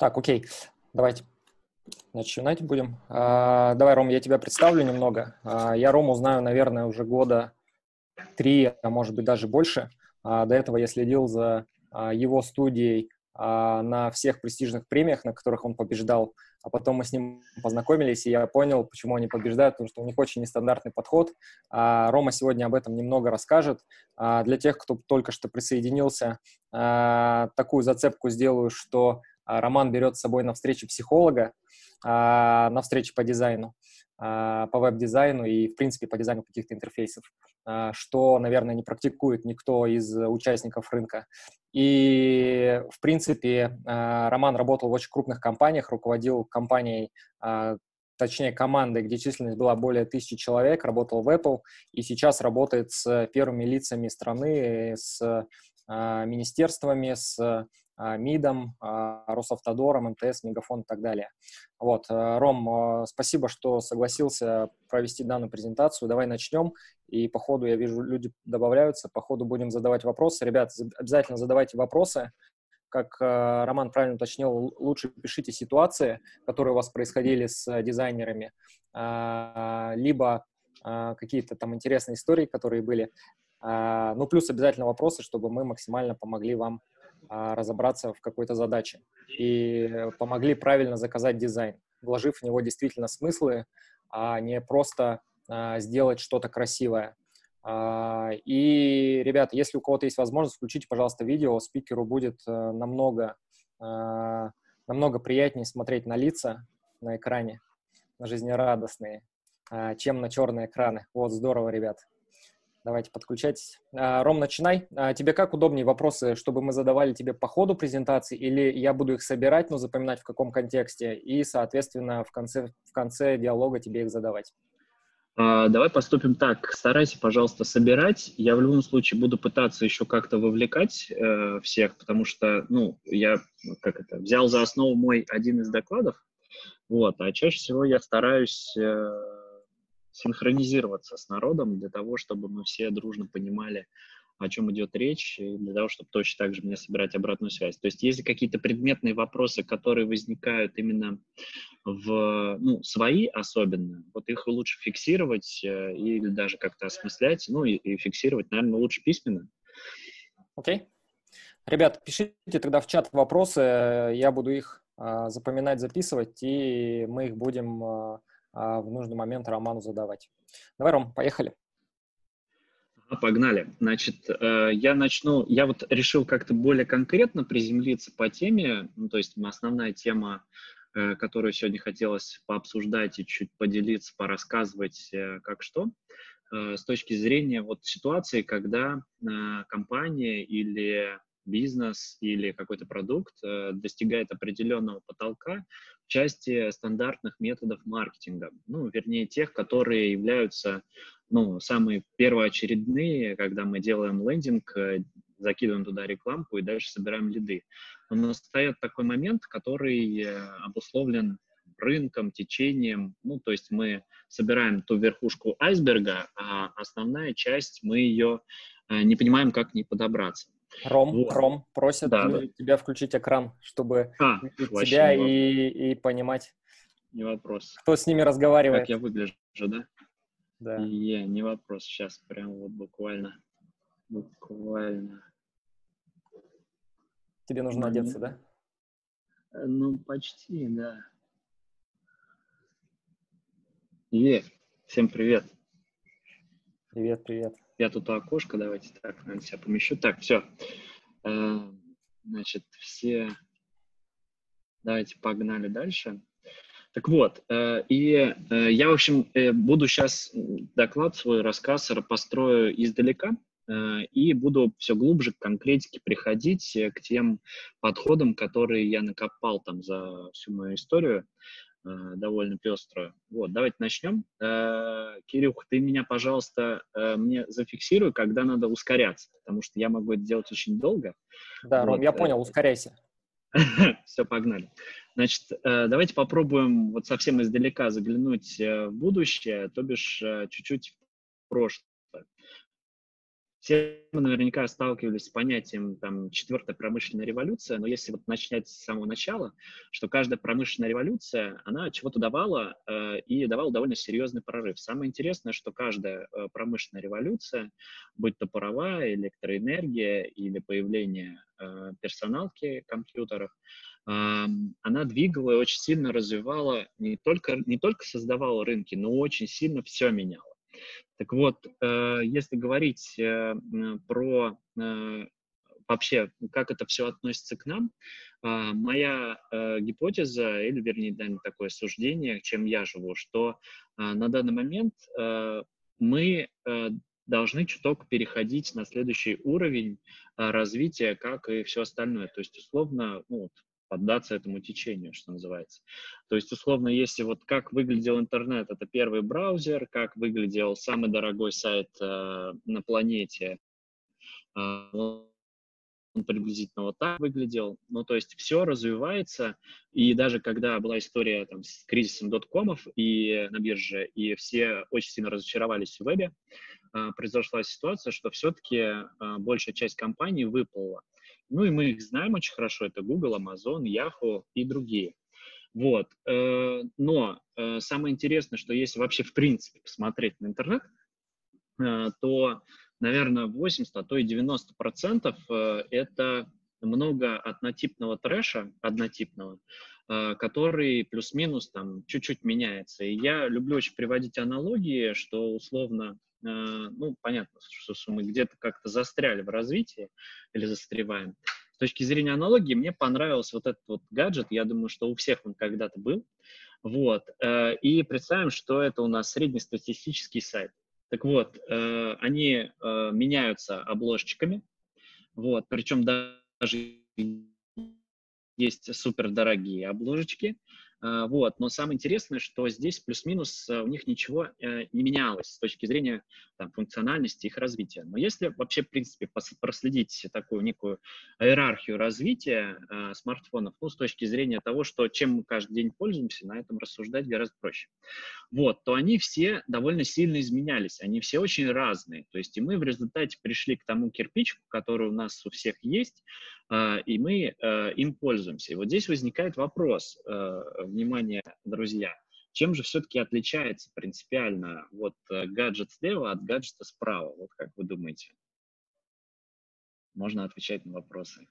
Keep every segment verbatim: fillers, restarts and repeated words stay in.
Так, окей, давайте начинать будем. А, давай, Ром, я тебя представлю немного. А, я Рому знаю, наверное, уже года три, а может быть даже больше. А, до этого я следил за а, его студией а, на всех престижных премиях, на которых он побеждал. А потом мы с ним познакомились, и я понял, почему они побеждают, потому что у них очень нестандартный подход. А, Рома сегодня об этом немного расскажет. А, для тех, кто только что присоединился, а, такую зацепку сделаю, что а, Роман берет с собой на встречу психолога, а, на встречу по дизайну, а, по веб-дизайну и, в принципе, по дизайну каких-то интерфейсов, а, что, наверное, не практикует никто из участников рынка. И, в принципе, а, Роман работал в очень крупных компаниях, руководил компанией, а, точнее, командой, где численность была более тысячи человек, работал в Apple, и сейчас работает с первыми лицами страны, с а, министерствами, с а, МИДом, а, Росавтодором, МТС, Мегафон и так далее. Вот, а, Ром, а, спасибо, что согласился провести данную презентацию. Давай начнем. И по ходу, я вижу, люди добавляются, по ходу будем задавать вопросы. Ребят, обязательно задавайте вопросы. Как э, Роман правильно уточнил, лучше пишите ситуации, которые у вас происходили с э, дизайнерами, э, либо э, какие-то там интересные истории, которые были. Э, ну, плюс обязательно вопросы, чтобы мы максимально помогли вам э, разобраться в какой-то задаче и помогли правильно заказать дизайн, вложив в него действительно смыслы, а не просто э, сделать что-то красивое. И, ребята, если у кого-то есть возможность, включите, пожалуйста, видео. Спикеру будет намного, намного приятнее смотреть на лица на экране, на жизнерадостные, чем на черные экраны. Вот, здорово, ребят. Давайте подключайтесь. Ром, начинай. Тебе как удобнее вопросы, чтобы мы задавали тебе по ходу презентации, или я буду их собирать, но запоминать в каком контексте, и, соответственно, в конце, в конце диалога тебе их задавать? А, давай поступим так. Старайся, пожалуйста, собирать. Я в любом случае буду пытаться еще как-то вовлекать э, всех, потому что, ну, я как это, взял за основу мой один из докладов, вот, а чаще всего я стараюсь э, синхронизироваться с народом для того, чтобы мы все дружно понимали, о чем идет речь, и для того, чтобы точно так же мне собирать обратную связь. То есть если какие-то предметные вопросы, которые возникают именно в, ну, свои особенно, вот их лучше фиксировать э, или даже как-то осмыслять, ну и, и фиксировать, наверное, лучше письменно. Окей. Okay. Ребят, пишите тогда в чат вопросы, я буду их а, запоминать, записывать, и мы их будем а, а, в нужный момент Роману задавать. Давай, Ром, поехали. Погнали. Значит, э, я начну, я вот решил как-то более конкретно приземлиться по теме, ну, то есть основная тема, э, которую сегодня хотелось пообсуждать и чуть поделиться, порассказывать, э, как что, э, с точки зрения вот ситуации, когда э, компания или бизнес или какой-то продукт э, достигает определенного потолка в части стандартных методов маркетинга, ну, вернее, тех, которые являются ну, самые первоочередные, когда мы делаем лендинг, закидываем туда рекламку и дальше собираем лиды. Но настает такой момент, который обусловлен рынком, течением, ну, то есть мы собираем ту верхушку айсберга, а основная часть, мы ее не понимаем, как к ней подобраться. Ром, Вот. Ром, просят Да, да. тебя включить экран, чтобы А, видеть вообще тебя не вопрос. и, и понимать, Не вопрос. кто с ними Как разговаривает. я выгляжу, да? Да. И не вопрос. Сейчас прям вот буквально, буквально. Тебе нужно Момент. одеться, да? Ну, почти, да. Е, всем привет. Привет, привет. Я тут у окошка, давайте так, наверное, себя помещу. Так, все. Значит, все... Давайте погнали дальше. Так вот, и я, в общем, буду сейчас доклад свой, рассказ построю издалека, и буду все глубже к конкретике приходить, к тем подходам, которые я накопал там за всю мою историю, довольно пеструю. Вот, давайте начнем. Кирюх, ты меня, пожалуйста, мне зафиксируй, когда надо ускоряться, потому что я могу это делать очень долго. Да, Вот. Ром, я понял, ускоряйся. Все, погнали. Значит, давайте попробуем вот совсем издалека заглянуть в будущее, то бишь чуть-чуть в прошлое. Все мы наверняка сталкивались с понятием там четвертая промышленная революция, но если вот начать с самого начала, что каждая промышленная революция, она чего-то давала э, и давала довольно серьезный прорыв. Самое интересное, что каждая э, промышленная революция, будь то паровая, электроэнергия или появление э, персоналки компьютеров, э, она двигала и очень сильно развивала, не только, не только создавала рынки, но очень сильно все меняла. Так вот, э, если говорить э, м, про э, вообще, как это все относится к нам, а, моя э, гипотеза, или, вернее, да, такое суждение, чем я живу, что а, на данный момент э, мы э, должны чуток переходить на следующий уровень а, развития, как и все остальное. То есть, условно, ну, вот, поддаться этому течению, что называется. То есть, условно, если вот как выглядел интернет, это первый браузер, как выглядел самый дорогой сайт э, на планете, э, он приблизительно вот так выглядел. Ну, то есть все развивается, и даже когда была история там, с кризисом доткомов и на бирже, и все очень сильно разочаровались в вебе, э, произошла ситуация, что все-таки э, большая часть компаний выплыла. Ну, и мы их знаем очень хорошо, это Google, Amazon, Yahoo и другие. Вот. э, Но э, самое интересное, что если вообще в принципе посмотреть на интернет, э, то, наверное, восемьдесят, а то и девяносто процентов э, это много однотипного трэша, однотипного, э, который плюс-минус там чуть-чуть меняется. И я люблю очень приводить аналогии, что условно, э, ну, понятно, что, что мы где-то как-то застряли в развитии или застреваем. С точки зрения аналогии, мне понравился вот этот вот гаджет, я думаю, что у всех он когда-то был. Вот. э, И представим, что это у нас среднестатистический сайт. Так вот, э, они э, меняются обложечками, вот, причем даже есть супердорогие обложечки, а, вот, но самое интересное, что здесь плюс-минус а, у них ничего э, не менялось с точки зрения там, функциональности их развития. Но если вообще, в принципе, пос- проследить такую некую иерархию развития э, смартфонов, ну, с точки зрения того, что чем мы каждый день пользуемся, на этом рассуждать гораздо проще. Вот, то они все довольно сильно изменялись, они все очень разные. То есть и мы в результате пришли к тому кирпичику, который у нас у всех есть, э, и мы э, им пользуемся. И вот здесь возникает вопрос, э, внимание, друзья, чем же все-таки отличается принципиально вот э, гаджет слева от гаджета справа? Вот как вы думаете? Можно отвечать на вопросы.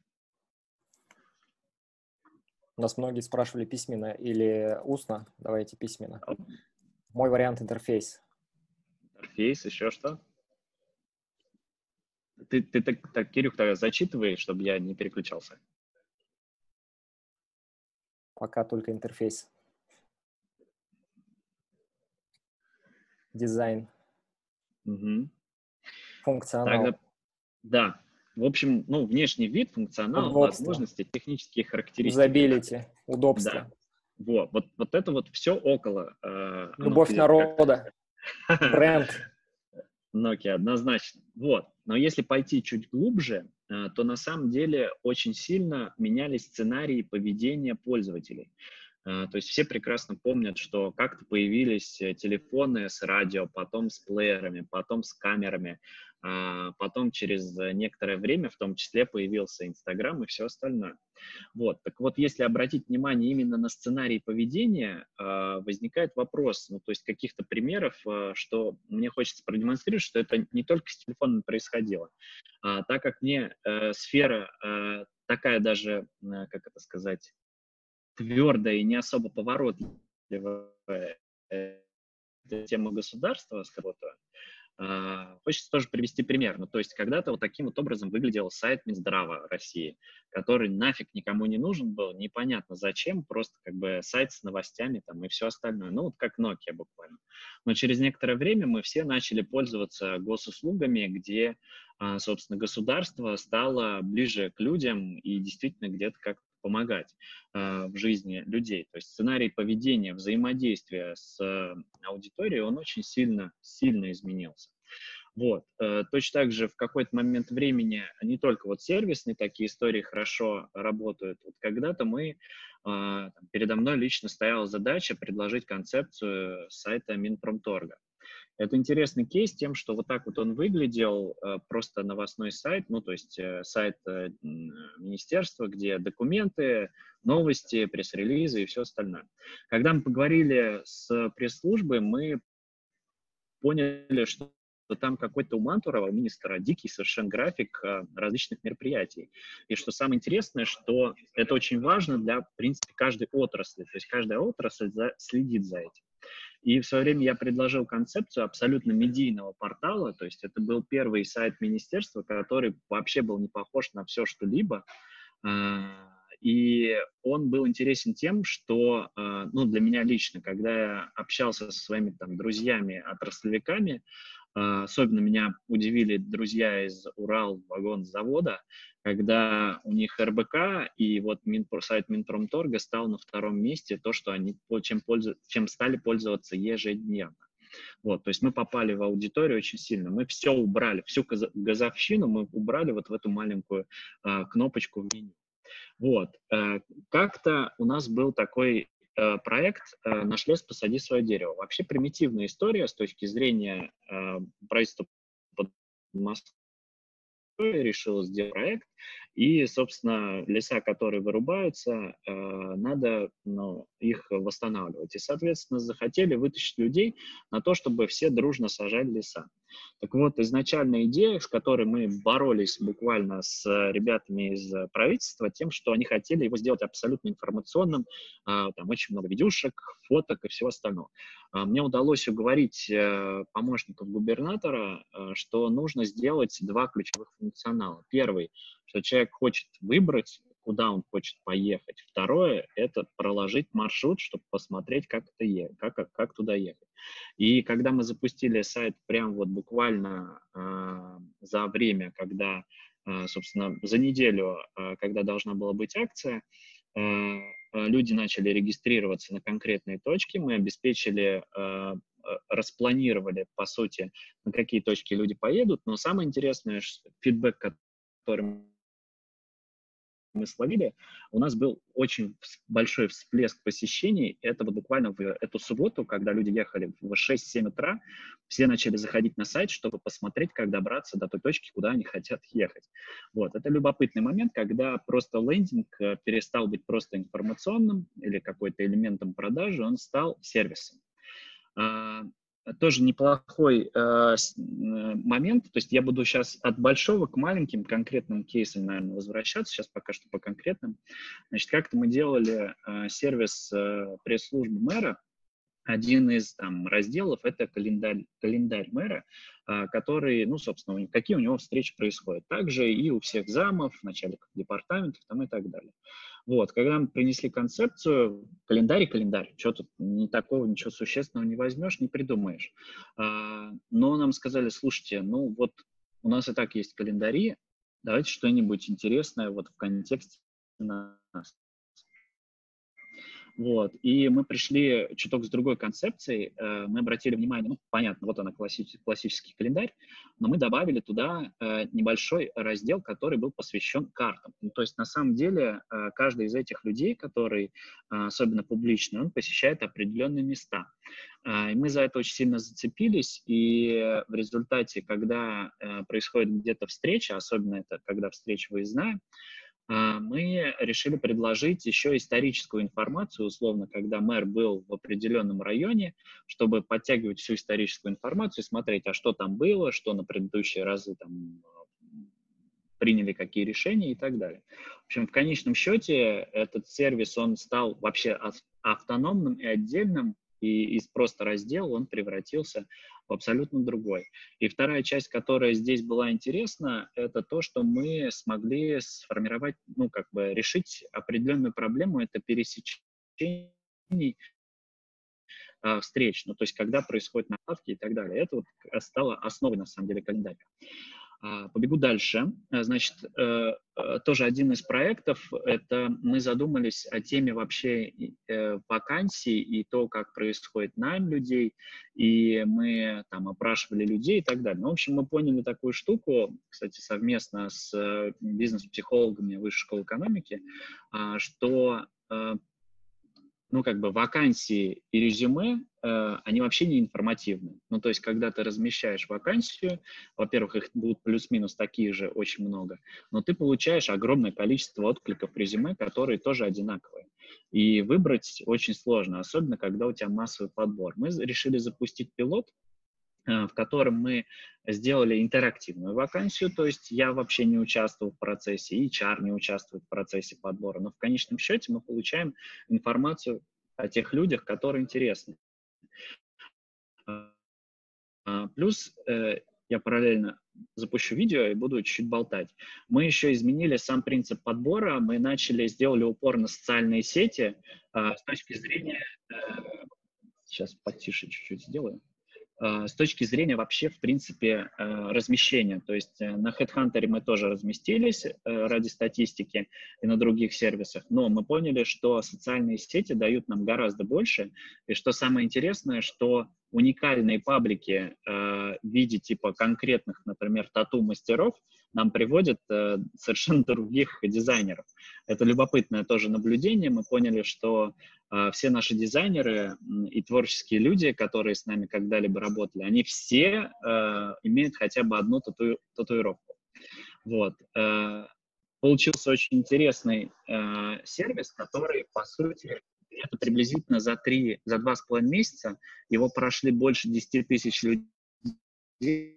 Нас многие спрашивали письменно или устно. Давайте письменно. Мой вариант — интерфейс. Интерфейс, еще что? Ты, ты так, так, Кирюх, тогда зачитывай, чтобы я не переключался. Пока только интерфейс. Дизайн. Угу. Функционал. Тогда, да. В общем, ну, внешний вид, функционал, Удобство. возможности, технические характеристики. Юзабилити. Да. Удобство. Вот, вот, вот это вот все около э, Любовь Nokia, народа. Бренд. Nokia, однозначно. Вот. Но если пойти чуть глубже, э, то на самом деле очень сильно менялись сценарии поведения пользователей. Э, То есть все прекрасно помнят, что как-то появились э, телефоны с радио, потом с плеерами, потом с камерами, а потом через э, некоторое время в том числе появился Инстаграм и все остальное. Вот. Так вот, если обратить внимание именно на сценарий поведения, э, возникает вопрос, ну, то есть каких-то примеров, э, что мне хочется продемонстрировать, что это не только с телефоном происходило. А, так как мне э, сфера э, такая даже, э, как это сказать, твердая и не особо поворотливая э, тема государства, с кого-то, а, хочется тоже привести пример. Ну, то есть когда-то вот таким вот образом выглядел сайт Минздрава России, который нафиг никому не нужен был, непонятно зачем, просто как бы сайт с новостями там и все остальное. Ну, вот как Nokia буквально. Но через некоторое время мы все начали пользоваться госуслугами, где, а, собственно, государство стало ближе к людям и действительно где-то как-то помогать э, в жизни людей. То есть сценарий поведения, взаимодействия с э, аудиторией, он очень сильно, сильно изменился. Вот. Э, точно так же в какой-то момент времени не только вот сервисные такие истории хорошо работают. Вот когда-то мы, э, там, передо мной лично стояла задача предложить концепцию сайта Минпромторга. Это интересный кейс тем, что вот так вот он выглядел, просто новостной сайт, ну, то есть сайт министерства, где документы, новости, пресс-релизы и все остальное. Когда мы поговорили с пресс-службой, мы поняли, что там какой-то у Мантурова, у министра, дикий совершенно график различных мероприятий. И что самое интересное, что это очень важно для, в принципе, каждой отрасли. То есть каждая отрасль за, следит за этим. И в свое время я предложил концепцию абсолютно медийного портала, то есть это был первый сайт министерства, который вообще был не похож на все что-либо. И он был интересен тем, что, ну, для меня лично, когда я общался со своими там друзьями, отраслевиками, особенно меня удивили друзья из Урал-вагонзавода, когда у них эр бэ ка и вот Минпро, сайт Минпромторга стал на втором месте, то, что они чем, пользу, чем стали пользоваться ежедневно. Вот, то есть мы попали в аудиторию очень сильно. Мы все убрали, всю газовщину мы убрали вот в эту маленькую а, кнопочку в меню. Вот. Как-то у нас был такой проект «Наш лес, посади свое дерево». Вообще примитивная история с точки зрения правительства Москвы решило сделать проект, и, собственно, леса, которые вырубаются, надо, ну, их восстанавливать. И, соответственно, захотели вытащить людей на то, чтобы все дружно сажали леса. Так вот, изначальная идея, с которой мы боролись буквально с ребятами из правительства, тем, что они хотели его сделать абсолютно информационным, там очень много видюшек, фоток и всего остального. Мне удалось уговорить помощников губернатора, что нужно сделать два ключевых функционала. Первый, что человек хочет выбрать, куда он хочет поехать. Второе – это проложить маршрут, чтобы посмотреть, как, это е- как, как туда ехать. И когда мы запустили сайт прям вот буквально э, за время, когда, э, собственно, за неделю, э, когда должна была быть акция, э, люди начали регистрироваться на конкретные точки, мы обеспечили, э, распланировали, по сути, на какие точки люди поедут, но самое интересное, фидбэк, который мы словили, у нас был очень большой всплеск посещений. Это вот буквально в эту субботу, когда люди ехали в шесть-семь утра, все начали заходить на сайт, чтобы посмотреть, как добраться до той точки, куда они хотят ехать. Вот. Это любопытный момент, когда просто лендинг перестал быть просто информационным или какой-то элементом продажи, он стал сервисом. Тоже неплохой э, момент, то есть я буду сейчас от большого к маленьким конкретным кейсам, наверное, возвращаться, сейчас пока что по конкретным. Значит, как-то мы делали э, сервис э, пресс-службы мэра. Один из там разделов — это календарь, календарь мэра, э, который, ну, собственно, какие у него встречи происходят. Также и у всех замов, начальников департаментов там, и так далее. Вот, когда мы принесли концепцию, календарь и календарь, что тут не такого, ничего существенного не возьмешь, не придумаешь. А, но нам сказали, слушайте, ну вот у нас и так есть календари, давайте что-нибудь интересное вот в контексте нас. Вот. И мы пришли чуток с другой концепцией. Мы обратили внимание, ну, понятно, вот она, классический, классический календарь, но мы добавили туда небольшой раздел, который был посвящен картам. Ну, то есть, на самом деле, каждый из этих людей, который особенно публичный, он посещает определенные места. И мы за это очень сильно зацепились, и в результате, когда происходит где-то встреча, особенно это когда встреча выездная, мы решили предложить еще историческую информацию, условно, когда мэр был в определенном районе, чтобы подтягивать всю историческую информацию, смотреть, а что там было, что на предыдущие разы там приняли, какие решения и так далее. В общем, в конечном счете этот сервис, он стал вообще автономным и отдельным, и из просто раздела он превратился в абсолютно другой. И вторая часть, которая здесь была интересна, это то, что мы смогли сформировать, ну, как бы решить определенную проблему, это пересечение э, встреч, ну, то есть когда происходят наставки и так далее. Это вот стало основой, на самом деле, календаря. Побегу дальше. Значит, тоже один из проектов, это мы задумались о теме вообще вакансий и то, как происходит найм людей, и мы там опрашивали людей и так далее. Ну, в общем, мы поняли такую штуку, кстати, совместно с бизнес-психологами Высшей школы экономики, что ну, как бы вакансии и резюме, э, они вообще не информативны. Ну, то есть, когда ты размещаешь вакансию, во-первых, их будут плюс-минус такие же очень много, но ты получаешь огромное количество откликов резюме, которые тоже одинаковые. И выбрать очень сложно, особенно когда у тебя массовый подбор. Мы решили запустить пилот, в котором мы сделали интерактивную вакансию, то есть я вообще не участвовал в процессе, и эйч ар не участвует в процессе подбора, но в конечном счете мы получаем информацию о тех людях, которые интересны. Плюс я параллельно запущу видео и буду чуть-чуть болтать. Мы еще изменили сам принцип подбора, мы начали, сделали упор на социальные сети с точки зрения... Сейчас потише чуть-чуть сделаю. С точки зрения вообще, в принципе, размещения. То есть на HeadHunter мы тоже разместились ради статистики и на других сервисах, но мы поняли, что социальные сети дают нам гораздо больше, и что самое интересное, что уникальные паблики в виде типа конкретных, например, тату-мастеров нам приводят совершенно других дизайнеров. Это любопытное тоже наблюдение. Мы поняли, что все наши дизайнеры и творческие люди, которые с нами когда-либо работали, они все э, имеют хотя бы одну тату татуировку. Вот. Э, получился очень интересный э, сервис, который, по сути, это приблизительно за три, за два с половиной месяца его прошли больше десяти тысяч людей.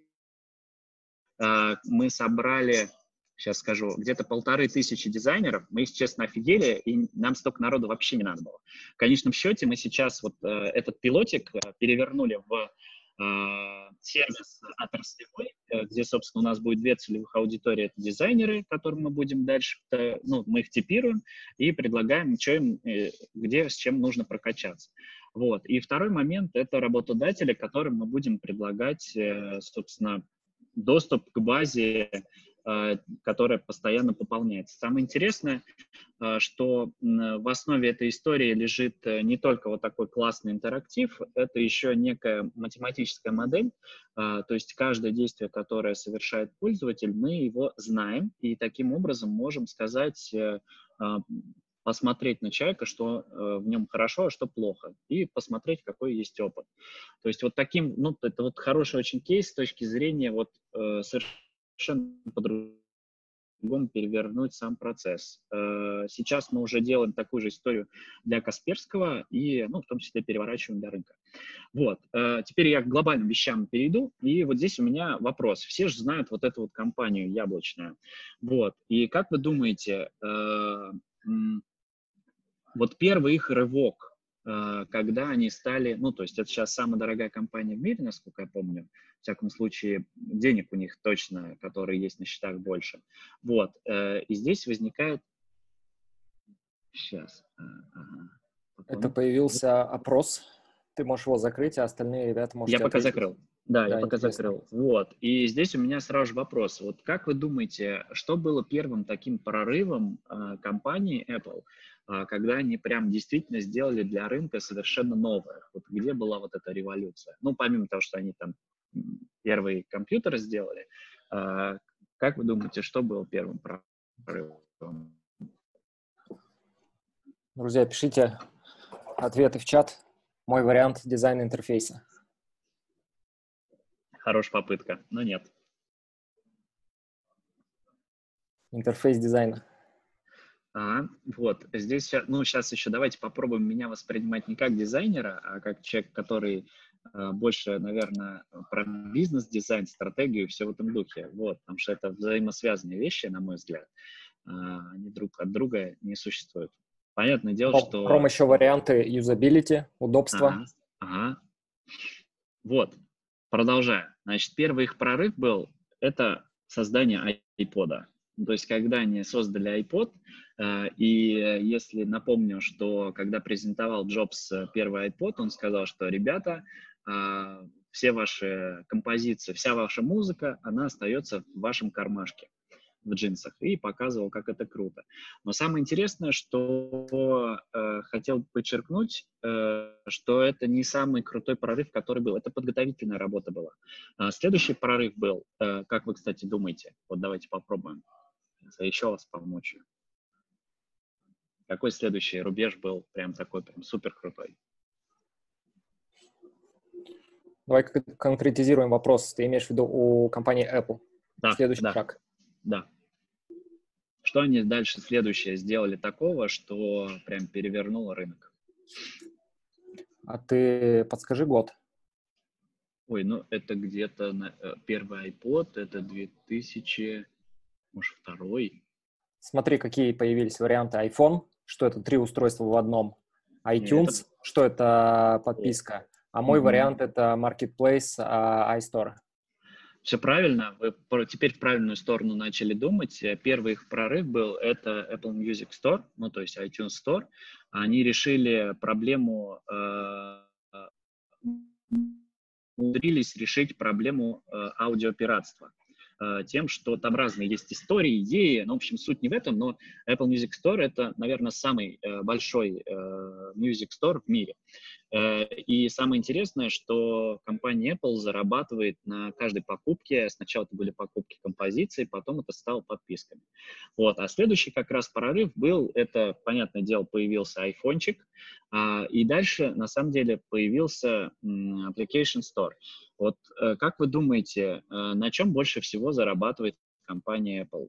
Э, мы собрали... Сейчас скажу, где-то полторы тысячи дизайнеров, мы, если честно, офигели, и нам столько народу вообще не надо было. В конечном счете мы сейчас вот э, этот пилотик э, перевернули в э, сервис отраслевой, э, где, собственно, у нас будет две целевых аудитории, это дизайнеры, которым мы будем дальше, э, ну, мы их типируем и предлагаем, что им, э, где, с чем нужно прокачаться. Вот. И второй момент – это работодатели, которым мы будем предлагать, э, собственно, доступ к базе, которая постоянно пополняется. Самое интересное, что в основе этой истории лежит не только вот такой классный интерактив, это еще некая математическая модель, то есть каждое действие, которое совершает пользователь, мы его знаем, и таким образом можем сказать, посмотреть на человека, что в нем хорошо, а что плохо, и посмотреть, какой есть опыт. То есть вот таким, ну, это вот хороший очень кейс с точки зрения вот совершенно совершенно по-другому перевернуть сам процесс. Сейчас мы уже делаем такую же историю для Касперского и, ну, в том числе, переворачиваем для рынка. Вот. Теперь я к глобальным вещам перейду, и вот здесь у меня вопрос. Все же знают вот эту вот компанию яблочную. Вот. И как вы думаете, вот первый их рывок, когда они стали, ну, то есть это сейчас самая дорогая компания в мире, насколько я помню, в всяком случае, денег у них точно, которые есть на счетах, больше. Вот, и здесь возникает... Сейчас. Ага. Потом... Это появился опрос, ты можешь его закрыть, а остальные ребята можете Я пока ответить. закрыл. Да, Да, я пока интересно. закрыл. Вот, и здесь у меня сразу же вопрос. Вот как вы думаете, что было первым таким прорывом э, компании Apple, когда они прям действительно сделали для рынка совершенно новое? Вот где была вот эта революция? Ну, помимо того, что они там первые компьютеры сделали, как вы думаете, что было первым прорывом? Друзья, пишите ответы в чат. Мой вариант дизайна интерфейса. Хорошая попытка, но нет. Интерфейс дизайна. А, вот, здесь, ну, сейчас еще давайте попробуем меня воспринимать не как дизайнера, а как человек, который э, больше, наверное, про бизнес-дизайн, стратегию и все в этом духе. Вот, потому что это взаимосвязанные вещи, на мой взгляд. А, они друг от друга не существуют. Понятное дело, Ром, что... Ром, еще варианты юзабилити, удобства. Ага, ага. Вот, продолжаю. Значит, первый их прорыв был, это создание iPod. То есть, когда они создали iPod, э, и если напомню, что когда презентовал Джобс первый iPod, он сказал, что, ребята, э, все ваши композиции, вся ваша музыка, она остается в вашем кармашке в джинсах, и показывал, как это круто. Но самое интересное, что э, хотел подчеркнуть, э, что это не самый крутой прорыв, который был. Это подготовительная работа была. А следующий прорыв был, э, как вы, кстати, думаете? Вот давайте попробуем. Я еще вас помочь. Какой следующий рубеж был прям такой, прям супер крутой? Давай конкретизируем вопрос. Ты имеешь в виду у компании Apple? Да, Следующий да, шаг. да. Что они дальше следующее сделали такого, что прям перевернуло рынок? А ты подскажи год. Ой, ну это где-то на, э, первый iPod, это две тысячи, может, второй. Смотри, какие появились варианты. iPhone, что это три устройства в одном. Не, это... iTunes, что это О, подписка. А мой мгм. вариант это Marketplace, а, iStore. Все правильно, вы про- теперь в правильную сторону начали думать. Э, Первый их прорыв был, это Apple Music Store, ну то есть iTunes Store. Они решили проблему, э, э, умудрились решить проблему э, аудиопиратства э, тем, что там разные есть истории, идеи, ну, в общем, суть не в этом, но Apple Music Store — это, наверное, самый э, большой э, Music Store в мире. Э, И самое интересное, что компания Apple зарабатывает на каждой покупке. Сначала это были покупки композиций, потом это стало подписками. Вот. А следующий как раз прорыв был, это, понятное дело, появился айфончик, а, и дальше, на самом деле, появился м, Application Store. Вот э, как вы думаете, э, на чем больше всего зарабатывает компания Apple?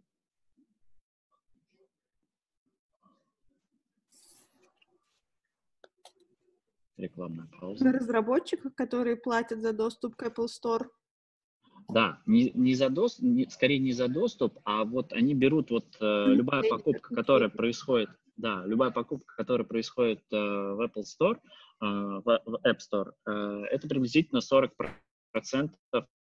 Рекламная пауза. На разработчиках, которые платят за доступ к Apple Store. Да, не, не за доступ, не, скорее не за доступ, а вот они берут вот э, любая покупка, которая происходит, да, любая покупка, которая происходит э, в Apple Store, э, в, в App Store, э, это приблизительно сорок процентов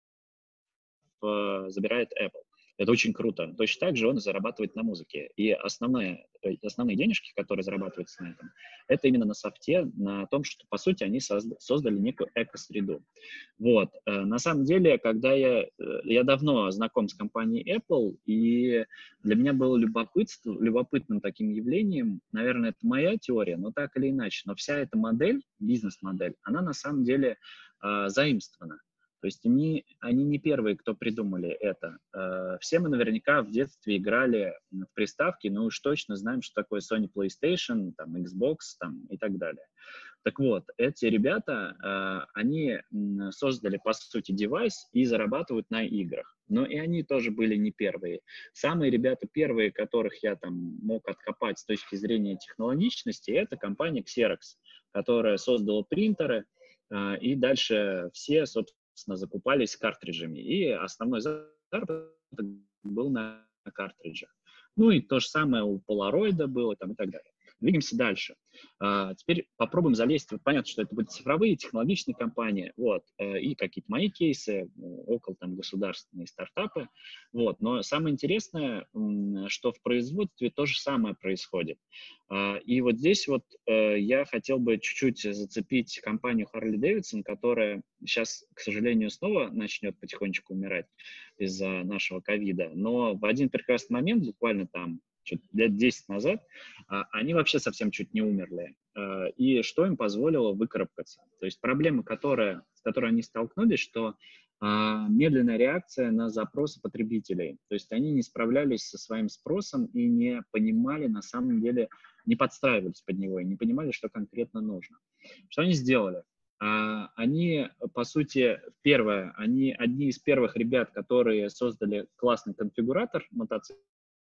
э, забирает Apple. Это очень круто. Точно так же он зарабатывает на музыке. И основные, основные денежки, которые зарабатываются на этом, это именно на софте, на том, что, по сути, они созда- создали некую эко-среду. Вот. Э, На самом деле, когда я, э, я давно знаком с компанией Apple, и для меня было любопытство, любопытным таким явлением, наверное, это моя теория, но так или иначе, но вся эта модель, бизнес-модель, она на самом деле э, заимствована. То есть они, они не первые, кто придумали это. Э, Все мы наверняка в детстве играли в приставки, но уж точно знаем, что такое Sony PlayStation, там, Xbox там, и так далее. Так вот, эти ребята, э, они м, создали, по сути, девайс и зарабатывают на играх. Но и они тоже были не первые. Самые ребята первые, которых я там мог откопать с точки зрения технологичности, это компания Xerox, которая создала принтеры, э, и дальше все, собственно, закупались картриджами. И основной заработок был на картриджах. Ну и то же самое у Polaroid было там, и так далее. Двигаемся дальше. А, теперь попробуем залезть. Вот понятно, что это будут цифровые, технологичные компании, вот, э, и какие-то мои кейсы, около там государственные стартапы, вот. Но самое интересное, м, что в производстве то же самое происходит. А, и вот здесь вот э, я хотел бы чуть-чуть зацепить компанию Harley-Davidson, которая сейчас, к сожалению, снова начнет потихонечку умирать из-за нашего ковида. Но в один прекрасный момент, буквально там лет десять назад, а, они вообще совсем чуть не умерли. А, И что им позволило выкарабкаться? То есть проблема, которая, с которой они столкнулись, что а, медленная реакция на запросы потребителей. То есть они не справлялись со своим спросом и не понимали на самом деле, не подстраивались под него и не понимали, что конкретно нужно. Что они сделали? А, Они, по сути, первое, они одни из первых ребят, которые создали классный конфигуратор мотоцикла,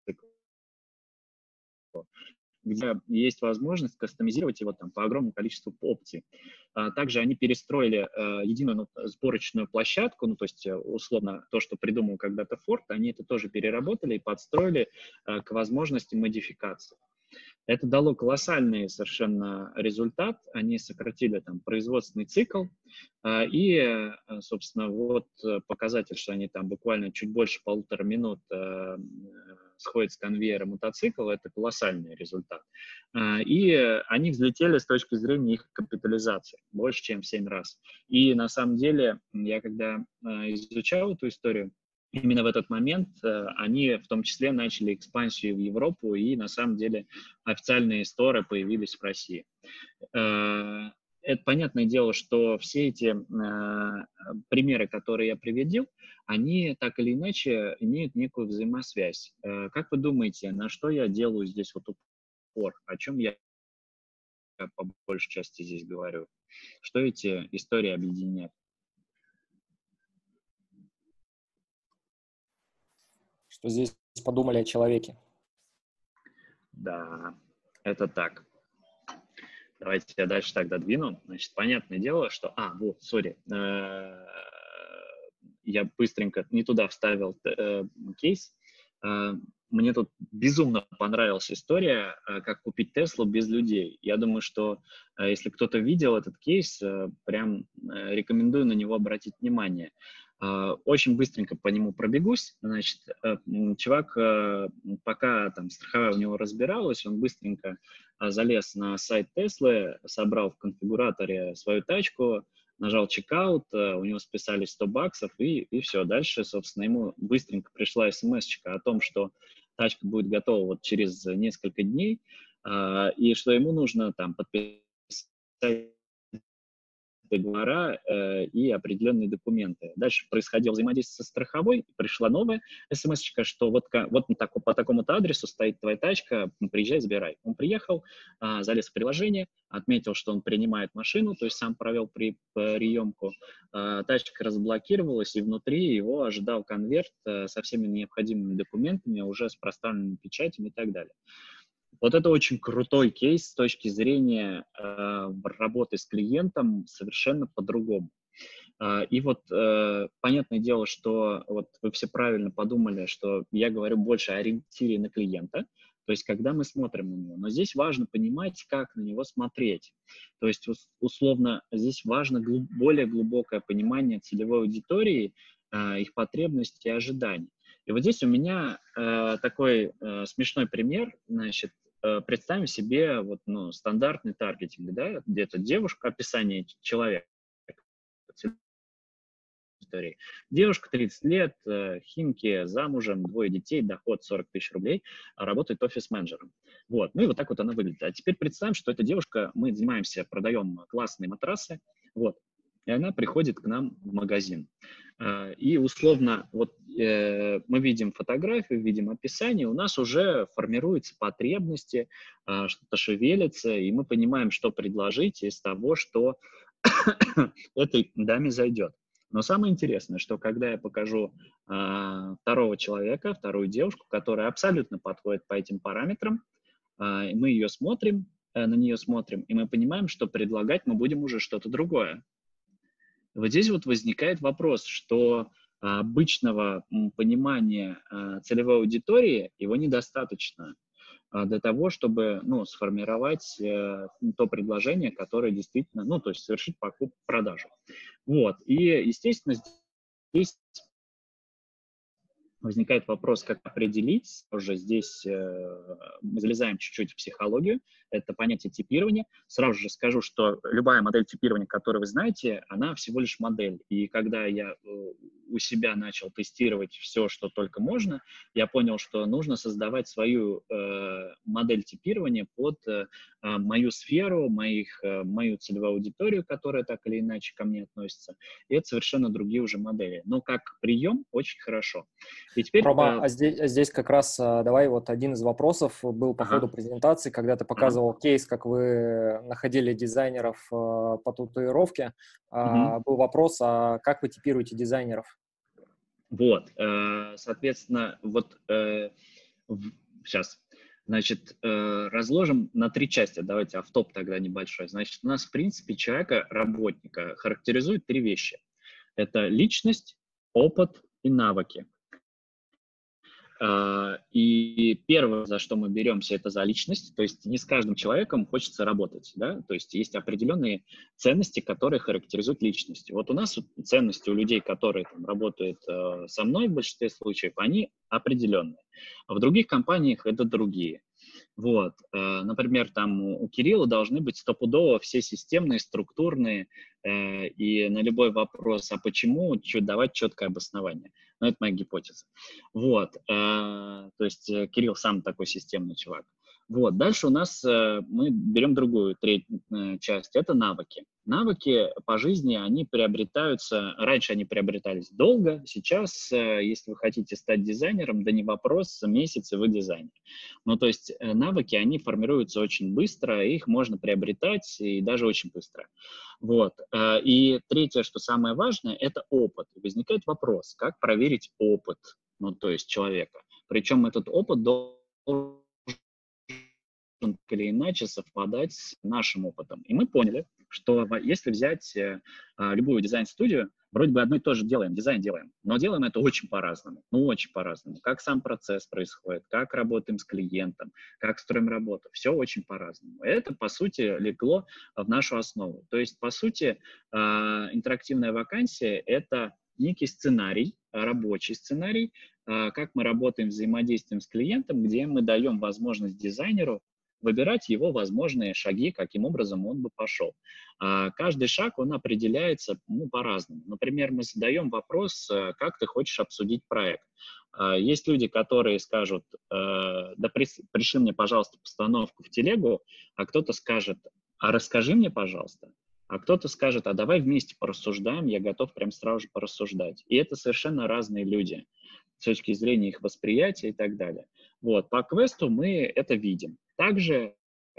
где есть возможность кастомизировать его там по огромному количеству опций. А, Также они перестроили э, единую ну, сборочную площадку, ну, то есть, э, условно, то, что придумал когда-то Ford, они это тоже переработали и подстроили э, к возможности модификации. Это дало колоссальный совершенно результат. Они сократили там производственный цикл. а, И, э, собственно, вот э, показатель, что они там буквально чуть больше полутора минут э, э, сходят с конвейера мотоцикл, это колоссальный результат. А, И э, они взлетели с точки зрения их капитализации больше, чем в семь раз. И на самом деле, я когда э, изучал эту историю, именно в этот момент э, они в том числе начали экспансию в Европу, и на самом деле официальные сторы появились в России. Э, Это понятное дело, что все эти э, примеры, которые я приводил, они так или иначе имеют некую взаимосвязь. Э, Как вы думаете, на что я делаю здесь вот спор. О чем я по большей части здесь говорю? Что эти истории объединяют? Что здесь подумали о человеке. Да, это так. Давайте я дальше тогда двину. Значит, понятное дело, что... А, вот, сори. Я быстренько не туда вставил э, кейс. Э, мне тут безумно понравилась история, э, как купить Теслу без людей. Я думаю, что э, если кто-то видел этот кейс, э, прям э, рекомендую на него обратить внимание. Э, очень быстренько по нему пробегусь. Значит, э, чувак, э, пока там страховая у него разбиралась, он быстренько э, залез на сайт Теслы, собрал в конфигураторе свою тачку, нажал чекаут, у него списали сто баксов, и, и все. Дальше, собственно, ему быстренько пришла смс-очка о том, что тачка будет готова вот через несколько дней, и что ему нужно там подписать договора э, и определенные документы. Дальше происходило взаимодействие со страховой, пришла новая смс-очка, что вот, вот на тако, по такому-то адресу стоит твоя тачка, приезжай, забирай. Он приехал, э, залез в приложение, отметил, что он принимает машину, то есть сам провел при, приемку. Э, тачка разблокировалась, и внутри его ожидал конверт э, со всеми необходимыми документами, уже с проставленными печатями и так далее. Вот это очень крутой кейс с точки зрения э, работы с клиентом совершенно по-другому. Э, и вот э, понятное дело, что вот вы все правильно подумали, что я говорю больше о ориентире на клиента, то есть когда мы смотрим на него. Но здесь важно понимать, как на него смотреть. То есть условно здесь важно глуб, более глубокое понимание целевой аудитории, э, их потребностей и ожиданий. И вот здесь у меня э, такой э, смешной пример, значит, представим себе вот, ну, стандартный таргетинг, да, где-то девушка, описание человека. Девушка, тридцать лет, Химки, замужем, двое детей, доход сорок тысяч рублей, работает офис-менеджером. Вот, ну и вот так вот она выглядит. А теперь представим, что эта девушка, мы занимаемся, продаем классные матрасы, вот, и она приходит к нам в магазин. И условно, вот э, мы видим фотографию, видим описание, у нас уже формируются потребности, э, что-то шевелится, и мы понимаем, что предложить из того, что этой даме зайдет. Но самое интересное, что когда я покажу э, второго человека, вторую девушку, которая абсолютно подходит по этим параметрам, э, мы ее смотрим, э, на нее смотрим, и мы понимаем, что предлагать мы будем уже что-то другое. Вот здесь вот возникает вопрос, что а, обычного м, понимания а, целевой аудитории, его недостаточно а, для того, чтобы, ну, сформировать а, то предложение, которое действительно, ну, то есть совершить покупку-продажу. Вот, и, естественно, здесь возникает вопрос, как определить, уже здесь э, мы залезаем чуть-чуть в психологию, это понятие типирования. Сразу же скажу, что любая модель типирования, которую вы знаете, она всего лишь модель. И когда я э, у себя начал тестировать все, что только можно, я понял, что нужно создавать свою э, модель типирования под э, мою сферу, моих, э, мою целевую аудиторию, которая так или иначе ко мне относится. И это совершенно другие уже модели. Но как прием очень хорошо. И теперь, Рома, э... а здесь, здесь как раз давай вот один из вопросов был по ага. ходу презентации, когда ты показывал ага. кейс, как вы находили дизайнеров по татуировке. Угу. Был вопрос, а как вы типируете дизайнеров? Вот, соответственно, вот сейчас, значит, разложим на три части. Давайте автоп тогда небольшой. Значит, у нас, в принципе, человека, работника характеризует три вещи. Это личность, опыт и навыки. И первое, за что мы беремся, это за личность, то есть не с каждым человеком хочется работать, да, то есть есть определенные ценности, которые характеризуют личность. Вот у нас ценности у людей, которые там работают со мной в большинстве случаев, они определенные, а в других компаниях это другие. Вот, например, там у Кирилла должны быть стопудово все системные, структурные, и на любой вопрос, а почему, давать четкое обоснование. Но это моя гипотеза. Вот, то есть Кирилл сам такой системный чувак. Вот, дальше у нас мы берем другую третью часть, это навыки. навыки по жизни, они приобретаются, раньше они приобретались долго, сейчас, если вы хотите стать дизайнером, да не вопрос, месяц и вы дизайнер. Ну, то есть навыки, они формируются очень быстро, их можно приобретать и даже очень быстро. Вот. И третье, что самое важное, это опыт. Возникает вопрос, как проверить опыт, ну, то есть человека. Причем этот опыт должен так или иначе совпадать с нашим опытом. И мы поняли, что если взять э, любую дизайн-студию, вроде бы одно и то же делаем, дизайн делаем, но делаем это очень по-разному, ну очень по-разному. Как сам процесс происходит, как работаем с клиентом, как строим работу, все очень по-разному. Это, по сути, легло в нашу основу. То есть, по сути, э, интерактивная вакансия — это некий сценарий, рабочий сценарий, э, как мы работаем, взаимодействуем с клиентом, где мы даем возможность дизайнеру выбирать его возможные шаги, каким образом он бы пошел. А каждый шаг, он определяется ну, по-разному. Например, мы задаем вопрос, как ты хочешь обсудить проект. А есть люди, которые скажут, да пришли мне, пожалуйста, постановку в телегу, а кто-то скажет, а расскажи мне, пожалуйста. А кто-то скажет, а давай вместе порассуждаем, я готов прям сразу же порассуждать. И это совершенно разные люди с точки зрения их восприятия и так далее. Вот, по квесту мы это видим. Также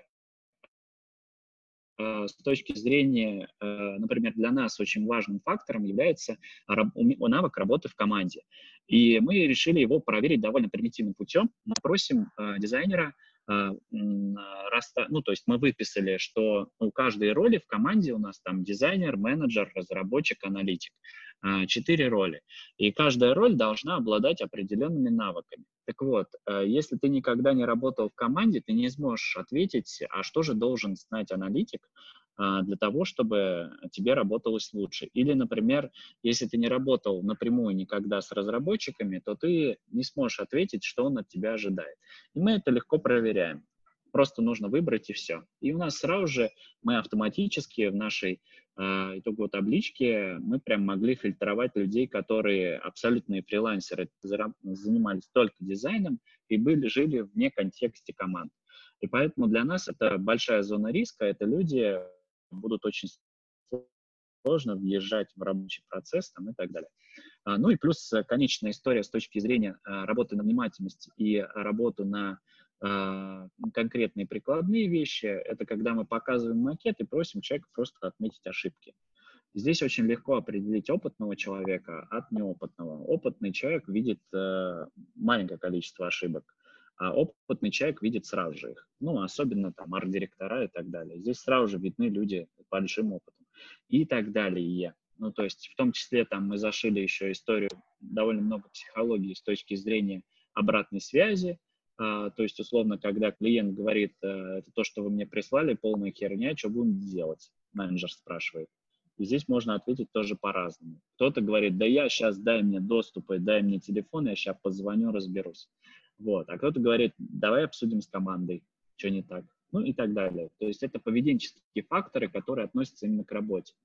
э, с точки зрения, э, например, для нас очень важным фактором является навык работы в команде. И мы решили его проверить довольно примитивным путем. Мы просим э, дизайнера, э, раста... ну, то есть мы выписали, что у каждой роли в команде у нас там дизайнер, менеджер, разработчик, аналитик. Четыре роли. И каждая роль должна обладать определенными навыками. Так вот, если ты никогда не работал в команде, ты не сможешь ответить, а что же должен знать аналитик для того, чтобы тебе работалось лучше. Или, например, если ты не работал напрямую никогда с разработчиками, то ты не сможешь ответить, что он от тебя ожидает. И мы это легко проверяем. Просто нужно выбрать и все. И у нас сразу же мы автоматически в нашей э, итоговой табличке мы прям могли фильтровать людей, которые абсолютные фрилансеры, занимались только дизайном и были, жили вне контексте команд. И поэтому для нас это большая зона риска, это люди будут очень сложно въезжать в рабочий процесс там, и так далее. А, ну и плюс конечная история с точки зрения а, работы на внимательность и работы на а, конкретные прикладные вещи, это когда мы показываем макет и просим человека просто отметить ошибки. Здесь очень легко определить опытного человека от неопытного. Опытный человек видит э, маленькое количество ошибок, а опытный человек видит сразу же их. Ну, особенно там арт-директора и так далее. Здесь сразу же видны люди с большим опытом и так далее. Ну, то есть в том числе там мы зашили еще историю, довольно много психологии с точки зрения обратной связи. А, то есть, условно, когда клиент говорит, это то, что вы мне прислали, полная херня, что будем делать? Менеджер спрашивает. И здесь можно ответить тоже по-разному. Кто-то говорит, да я сейчас, дай мне доступ, и дай мне телефон, я сейчас позвоню, разберусь. Вот. А кто-то говорит, давай обсудим с командой, что не так. Ну и так далее. То есть это поведенческие факторы, которые относятся именно к работе.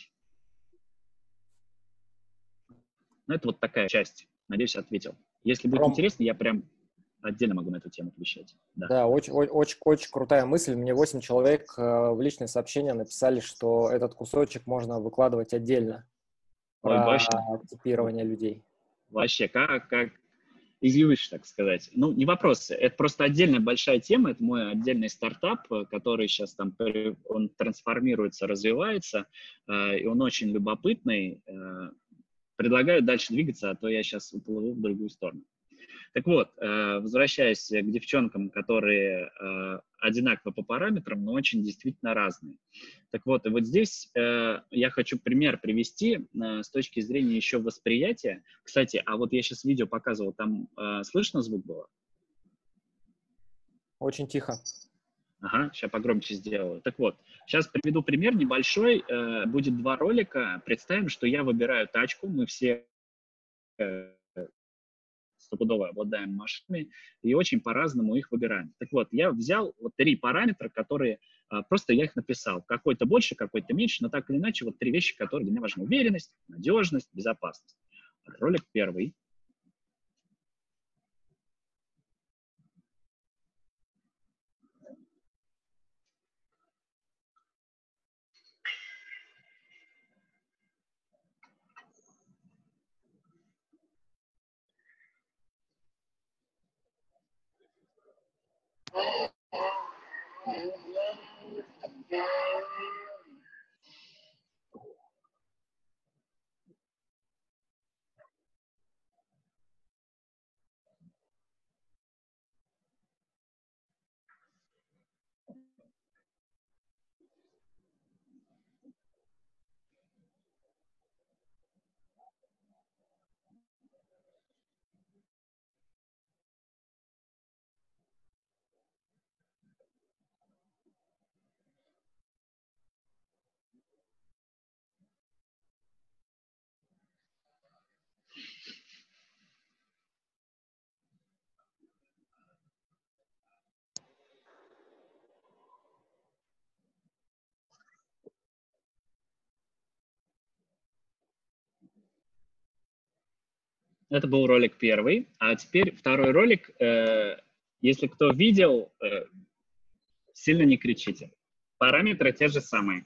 Ну, это вот такая часть. Надеюсь, ответил. Если будет Ром, интересно, я прям отдельно могу на эту тему отвечать. Да, да, очень, очень, очень крутая мысль. Мне восемь человек э, в личные сообщения написали, что этот кусочек можно выкладывать отдельно Ой, про точно. типирование людей. Вообще, как, как изъявишь, так сказать. Ну, не вопрос. Это просто отдельная большая тема. Это мой отдельный стартап, который сейчас там он трансформируется, развивается, и он очень любопытный. Предлагаю дальше двигаться, а то я сейчас уплыву в другую сторону. Так вот, возвращаясь к девчонкам, которые одинаковы по параметрам, но очень действительно разные. Так вот, и вот здесь я хочу пример привести с точки зрения еще восприятия. Кстати, а вот я сейчас видео показывал, там слышно звук было? Очень тихо. Ага, сейчас погромче сделаю. Так вот, сейчас приведу пример небольшой. Будет два ролика. Представим, что я выбираю тачку, мы все стопудово обладаем машинами и очень по-разному их выбираем. Так вот, я взял вот три параметра, которые, а, просто я их написал. Какой-то больше, какой-то меньше, но так или иначе вот три вещи, которые для меня важны. Уверенность, надежность, безопасность. Ролик первый. Это был ролик первый. А теперь второй ролик. Э, если кто видел, э, сильно не кричите. Параметры те же самые.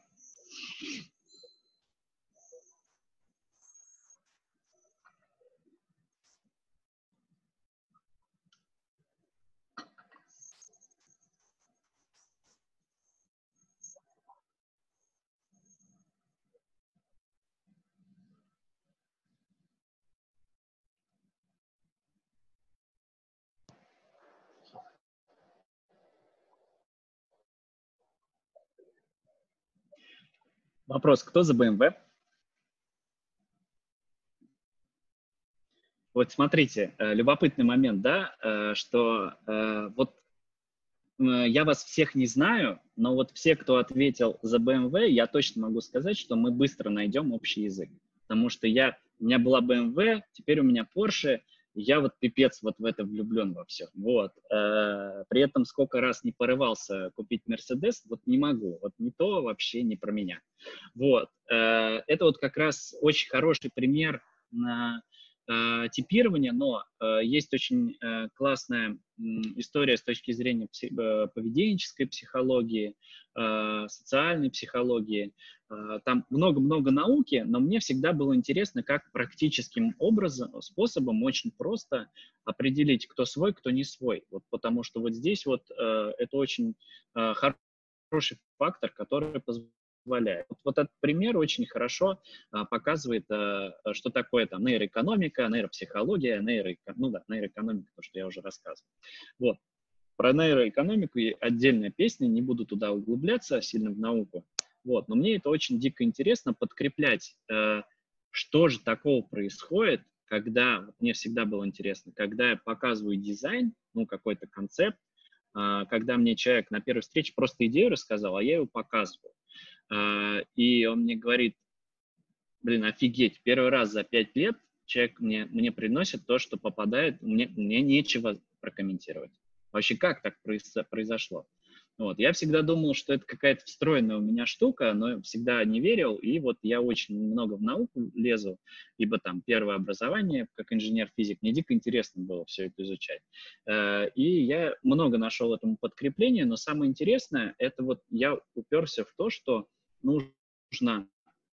Вопрос, кто за бэ эм вэ? Вот смотрите, э, любопытный момент, да, э, что э, вот э, я вас всех не знаю, но вот все, кто ответил за бэ эм вэ, я точно могу сказать, что мы быстро найдем общий язык. Потому что я, у меня была бэ эм вэ, теперь у меня Porsche, и я вот пипец вот в это влюблен во все. Вот. Э, при этом сколько раз не порывался купить Mercedes, вот не могу. Вот не то вообще не про меня. Вот. Э, это вот как раз очень хороший пример на э, типирование, но э, есть очень э, классная м, история с точки зрения пси- э, поведенческой психологии, э, социальной психологии. Э, там много-много науки, но мне всегда было интересно, как практическим образом, способом очень просто определить, кто свой, кто не свой. Вот потому что вот здесь вот э, это очень э, хороший фактор, который позволяет. Вот, вот этот пример очень хорошо а, показывает, а, что такое там нейроэкономика, нейропсихология, нейроэко... ну да, нейроэкономика, то, что я уже рассказывал. Вот. Про нейроэкономику и отдельная песня, не буду туда углубляться сильно в науку. Вот. Но мне это очень дико интересно, подкреплять, э, что же такого происходит, когда, вот мне всегда было интересно, когда я показываю дизайн, ну, какой-то концепт, э, когда мне человек на первой встрече просто идею рассказал, а я его показываю. Uh, и он мне говорит, блин, офигеть, первый раз за пять лет человек мне, мне приносит то, что попадает, мне, мне нечего прокомментировать. Вообще, как так произошло? Вот. Я всегда думал, что это какая-то встроенная у меня штука, но всегда не верил, и вот я очень много в науку лезу, ибо там первое образование, как инженер-физик, мне дико интересно было все это изучать. И я много нашел этому подкрепления, но самое интересное, это вот я уперся в то, что нужно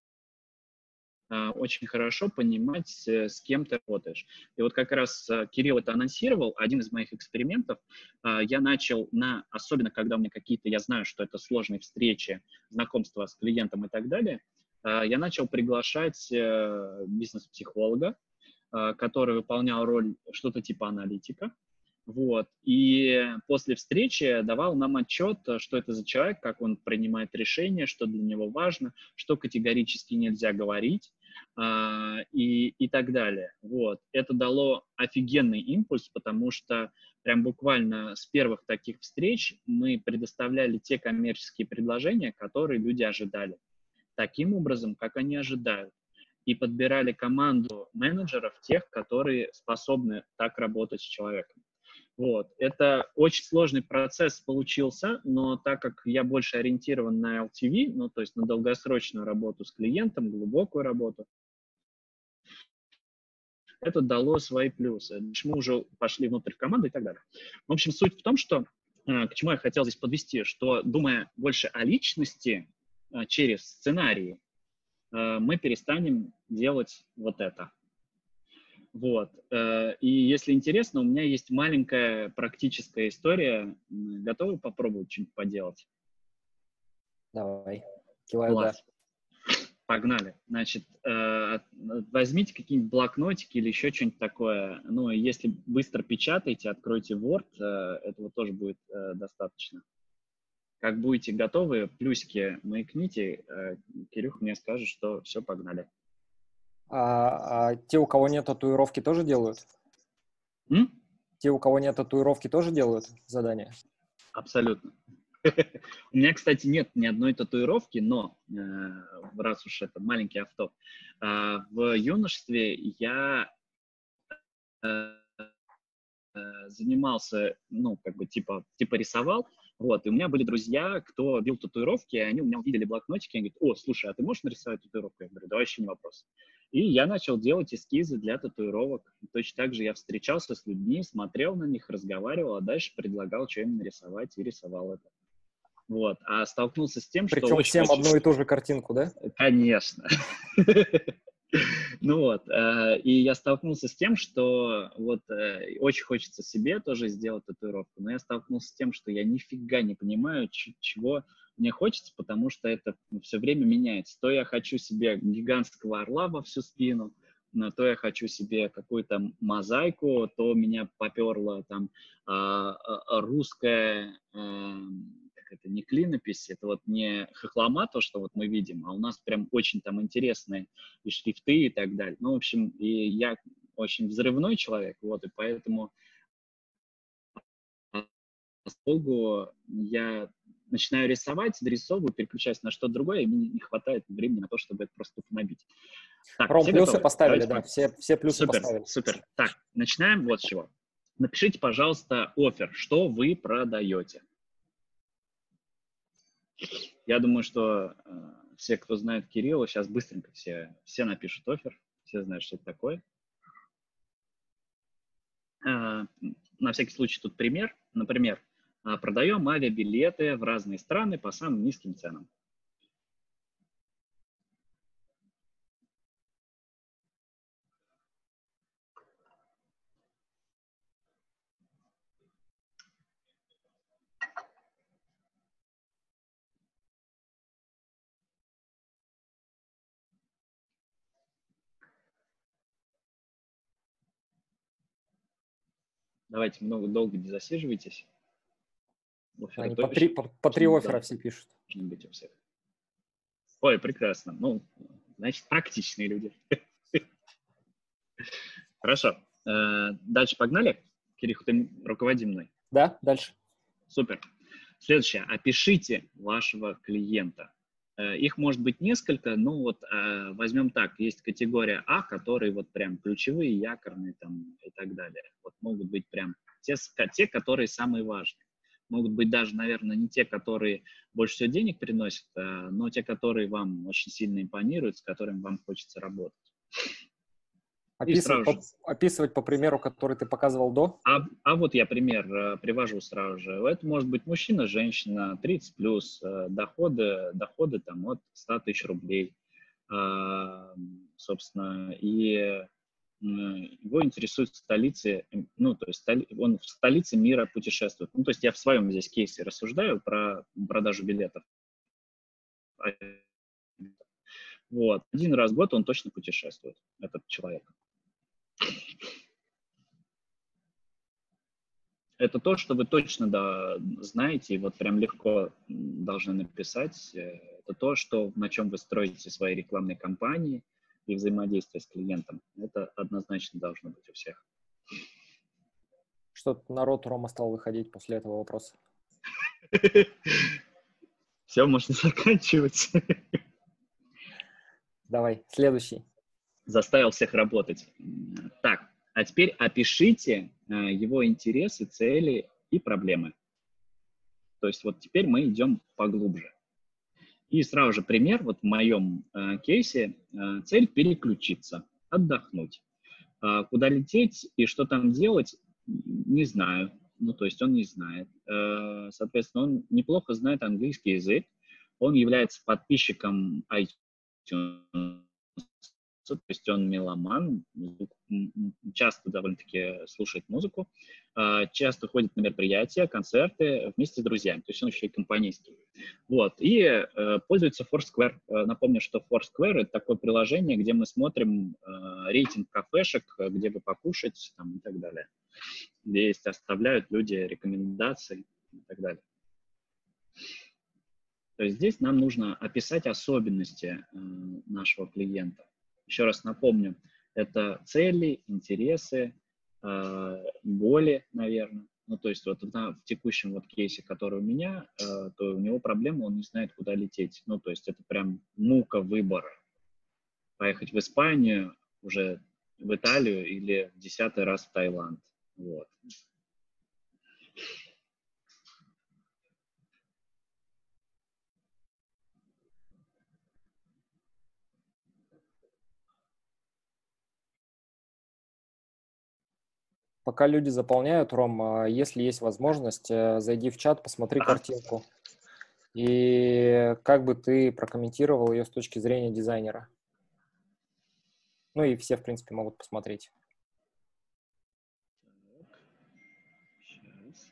очень хорошо понимать, с кем ты работаешь. И вот как раз Кирилл это анонсировал, один из моих экспериментов, я начал на, особенно когда у меня какие-то, я знаю, что это сложные встречи, знакомства с клиентом и так далее, я начал приглашать бизнес-психолога, который выполнял роль что-то типа аналитика. Вот. И после встречи давал нам отчет, что это за человек, как он принимает решения, что для него важно, что категорически нельзя говорить а, и, и так далее. Вот. Это дало офигенный импульс, потому что прям буквально с первых таких встреч мы предоставляли те коммерческие предложения, которые люди ожидали. Таким образом, как они ожидают. И подбирали команду менеджеров, тех, которые способны так работать с человеком. Вот. Это очень сложный процесс получился, но так как я больше ориентирован на эл ти ви, ну, то есть на долгосрочную работу с клиентом, глубокую работу, это дало свои плюсы. Мы уже пошли внутрь команды и так далее. В общем, суть в том, что, к чему я хотел здесь подвести, что, думая больше о личности через сценарии, мы перестанем делать вот это. Вот. И если интересно, у меня есть маленькая практическая история. Готовы попробовать что-нибудь поделать? Давай. Киваю, Класс. да. Погнали. Значит, возьмите какие-нибудь блокнотики или еще что-нибудь такое. Ну, если быстро печатаете, откройте Word, этого тоже будет достаточно. Как будете готовы, плюсики маякните, Кирюх мне скажет, что все, погнали. А, а те, у кого нет татуировки, тоже делают? М? Те, у кого нет татуировки, тоже делают задания? Абсолютно. У меня, кстати, нет ни одной татуировки, но, раз уж это маленький автоп, в юношестве я занимался, ну, как бы, типа, типа рисовал, вот, и у меня были друзья, кто бил татуировки, и они у меня увидели блокнотики, и говорят, о, слушай, а ты можешь нарисовать татуировку? Я говорю, да, вообще не вопрос. И я начал делать эскизы для татуировок. Точно так же я встречался с людьми, смотрел на них, разговаривал, а дальше предлагал, что им нарисовать, и рисовал это. Вот. А столкнулся с тем, что Причем очень всем хочу... одну и ту же картинку, да? Конечно. Ну вот, э, и я столкнулся с тем, что вот э, очень хочется себе тоже сделать татуировку, но я столкнулся с тем, что я нифига не понимаю, ч- чего мне хочется, потому что это все время меняется. То я хочу себе гигантского орла во всю спину, на то я хочу себе какую-то мозаику, то меня поперло там а, а, русская, а, как это, не клинопись, это вот не хохлома, то, что вот мы видим, а у нас прям очень там интересные и шрифты и так далее. Ну, в общем, и я очень взрывной человек, вот, и поэтому долго я начинаю рисовать, дорисовываю, переключаюсь на что-то другое, и мне не хватает времени на то, чтобы это просто набить. Так, Ром, все плюсы готовы? поставили, Давайте да, по- все, все плюсы Супер, поставили. супер. Так, начинаем вот с чего. Напишите, пожалуйста, оффер, что вы продаете. Я думаю, что э, все, кто знает Кирилла, сейчас быстренько все, все напишут оффер, все знают, что это такое. Э, на всякий случай тут пример. Например, э, продаем авиабилеты в разные страны по самым низким ценам. Давайте много долго не засиживайтесь. Офферы Они по три, точно по, по три оффера все пишут. должны быть у всех. Ой, прекрасно. Ну, значит, практичные люди. Хорошо. Э, Дальше погнали. Кирилл, ты руководи мной. Да, дальше. Супер. Следующее. Опишите вашего клиента. Э, Их может быть несколько, ну вот э, возьмем так. Есть категория А, которые вот прям ключевые, якорные там и так далее. Вот могут быть прям те, с- те, которые самые важные. Могут быть даже, наверное, не те, которые больше всего денег приносят, а, но те, которые вам очень сильно импонируют, с которыми вам хочется работать. И Описывать сразу же. по, описывать по примеру, который ты показывал до. А, а вот я пример э, привожу сразу же. Это может быть мужчина, женщина, тридцать плюс, э, доходы, доходы там от ста тысяч рублей. А, собственно, и э, его интересует столицы, м, ну, то есть столи- он в столице мира путешествует. Ну, то есть я в своем здесь кейсе рассуждаю про продажу билетов. А, Вот. Один раз в год он точно путешествует, этот человек. Это то, что вы точно да, знаете, и вот прям легко должны написать. Э, Это то, что, на чем вы строите свои рекламные кампании и взаимодействие с клиентом. Это однозначно должно быть у всех. Что-то народ Рома стал выходить после этого вопроса. Все, можно заканчивать. Давай, следующий. Заставил всех работать. Так, а теперь опишите э, его интересы, цели и проблемы. То есть вот теперь мы идем поглубже. И сразу же пример, вот в моем э, кейсе э, цель переключиться, отдохнуть. А куда лететь и что там делать, не знаю. Ну, то есть он не знает. Э, соответственно, он неплохо знает английский язык. Он является подписчиком iTunes, то есть он меломан, часто довольно-таки слушает музыку, часто ходит на мероприятия, концерты вместе с друзьями, то есть он еще и компанейский. Вот, и э, пользуется Foursquare. Напомню, что Foursquare — это такое приложение, где мы смотрим э, рейтинг кафешек, где бы покушать там, и так далее, где есть, оставляют люди рекомендации и так далее. То есть здесь нам нужно описать особенности э, нашего клиента. Еще раз напомню, это цели, интересы, э, боли, наверное. Ну, то есть вот на, в текущем вот кейсе, который у меня, э, то у него проблема, он не знает, куда лететь. Ну, то есть это прям мука выбора. Поехать в Испанию, уже в Италию или в десятый раз в Таиланд. Вот. пока люди заполняют, Ром, если есть возможность, зайди в чат, посмотри картинку. И как бы ты прокомментировал ее с точки зрения дизайнера? Ну и все, в принципе, могут посмотреть. Сейчас.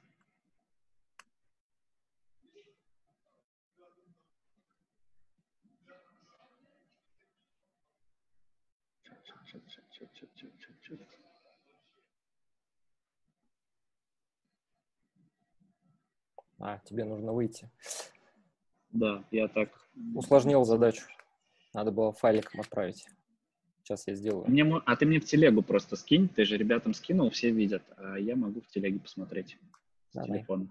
А, тебе нужно выйти. Да, я так... Усложнил задачу. Надо было файликом отправить. Сейчас я сделаю. Мне, а ты мне в телегу просто скинь. Ты же ребятам скинул, все видят. А я могу в телеге посмотреть с Давай. телефона.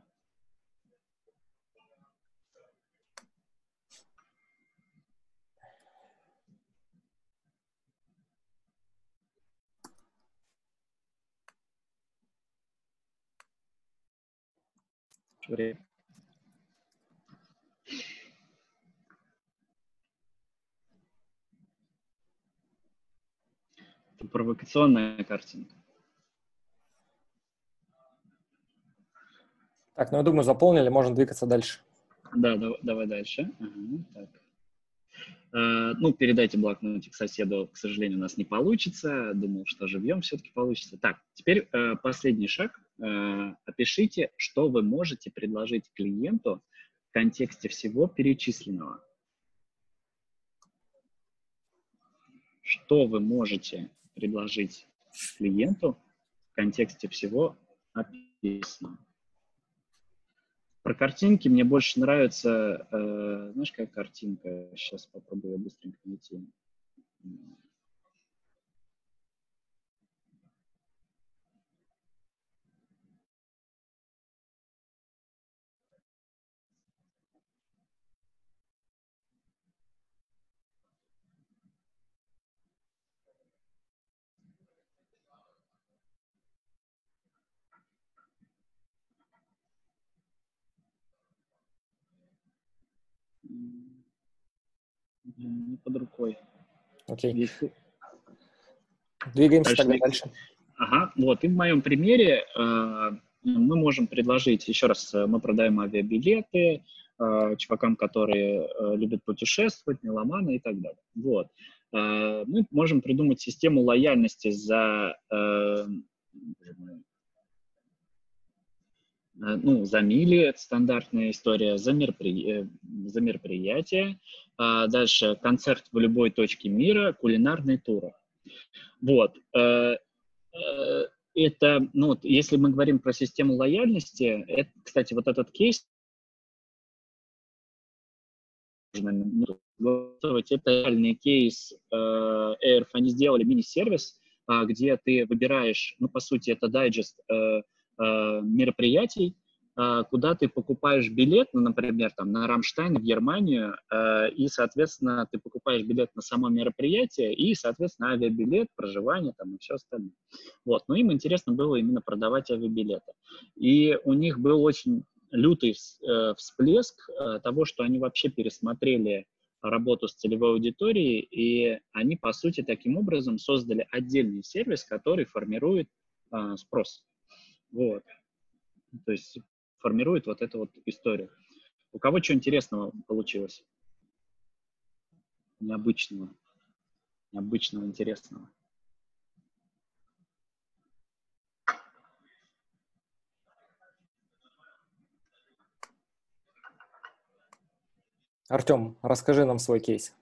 Время. Это провокационная картинка. Так, ну я думаю, заполнили, можно двигаться дальше. Да, давай, давай дальше. Ага, так. Uh, ну, передайте блокнотик соседу, к сожалению, у нас не получится. Думал, что живьем все-таки получится. Так, теперь uh, последний шаг. Uh, опишите, что вы можете предложить клиенту в контексте всего перечисленного. Что вы можете предложить клиенту в контексте всего описанного. Про картинки мне больше нравится, э, знаешь, какая картинка? Сейчас попробую быстренько найти. Не под рукой. Окей. Есть... Двигаемся дальше тогда двигаемся. дальше. Ага, вот. И в моем примере э, мы можем предложить, еще раз, мы продаем авиабилеты э, чувакам, которые э, любят путешествовать, меломаны и так далее. Вот. Э, мы можем придумать систему лояльности за... Э, ну, за мили, это стандартная история, за, меропри... за мероприятие, а дальше концерт в любой точке мира, кулинарные туры. Вот. Это, ну, если мы говорим про систему лояльности, это, кстати, вот этот кейс, это реальный кейс Air, они сделали мини-сервис, где ты выбираешь, ну, по сути, это дайджест мероприятий, куда ты покупаешь билет, ну, например, там, на Рамштайн в Германию, и, соответственно, ты покупаешь билет на само мероприятие и, соответственно, авиабилет, проживание там и все остальное. Вот. Но им интересно было именно продавать авиабилеты. И у них был очень лютый всплеск того, что они вообще пересмотрели работу с целевой аудиторией, и они, по сути, таким образом создали отдельный сервис, который формирует спрос. Вот. То есть формирует вот эту вот историю. У кого что интересного получилось? Необычного. Необычного, интересного. Артем, расскажи нам свой кейс.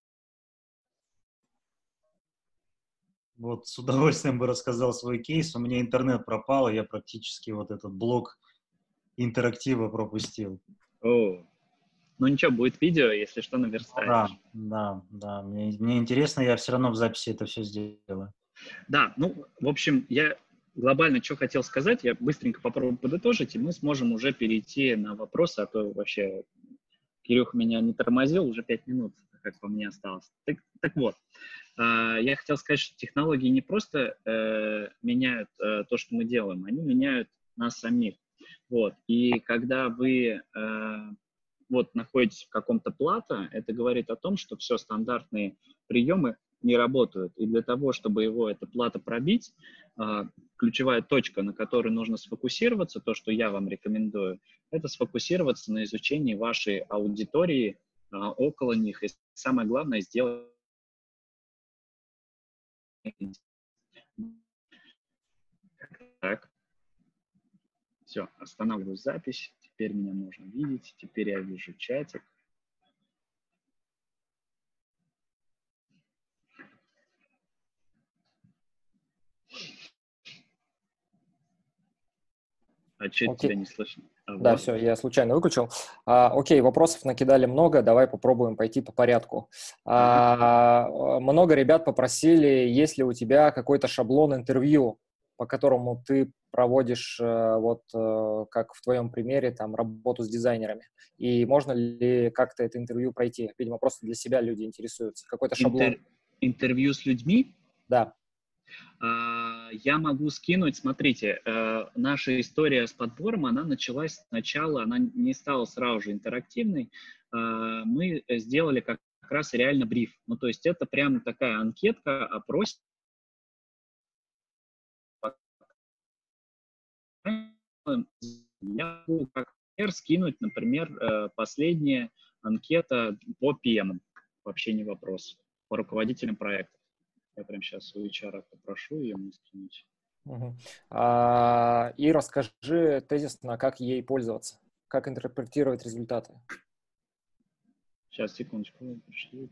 Вот с удовольствием бы рассказал свой кейс. У меня интернет пропал, и я практически вот этот блок интерактива пропустил. О, ну ничего, будет видео, если что, наверстаешь. Да, да, да. Мне, мне интересно, я все равно в записи это все сделаю. Да, ну, в общем, я глобально что хотел сказать, я быстренько попробую подытожить, и мы сможем уже перейти на вопросы, а то вообще Кирюха меня не тормозил, уже пять минут, как по мне осталось. Так, так вот, э, я хотел сказать, что технологии не просто э, меняют э, то, что мы делаем, они меняют нас самих. Вот. И когда вы э, вот, находитесь в каком-то плато, это говорит о том, что все стандартные приемы не работают. И для того, чтобы его, это плато пробить, э, ключевая точка, на которой нужно сфокусироваться, то, что я вам рекомендую, это сфокусироваться на изучении вашей аудитории, а, около них. И самое главное, сделать... Так, все, останавливаю запись. Теперь меня можно видеть. Теперь я вижу чатик. А что тебя не слышно? А, да, вот. все, я случайно выключил. А, окей, вопросов накидали много, давай попробуем пойти по порядку. А, много ребят попросили, есть ли у тебя какой-то шаблон интервью, по которому ты проводишь, вот как в твоем примере, там, работу с дизайнерами. И можно ли как-то это интервью пройти? Видимо, просто для себя люди интересуются. Какой-то шаблон. Интер... Интервью с людьми? Да. Я могу скинуть, смотрите, наша история с подбором, она началась сначала, она не стала сразу же интерактивной, мы сделали как раз реально бриф, ну то есть это прям такая анкетка, опрос. Я могу как пример скинуть, например, последняя анкета по пи эм, вообще не вопрос, по руководителям проекта. Я прямо сейчас у эйч ар попрошу ее мне скинуть. Угу. А, и расскажи тезисно, как ей пользоваться, как интерпретировать результаты. Сейчас, секундочку, пришли.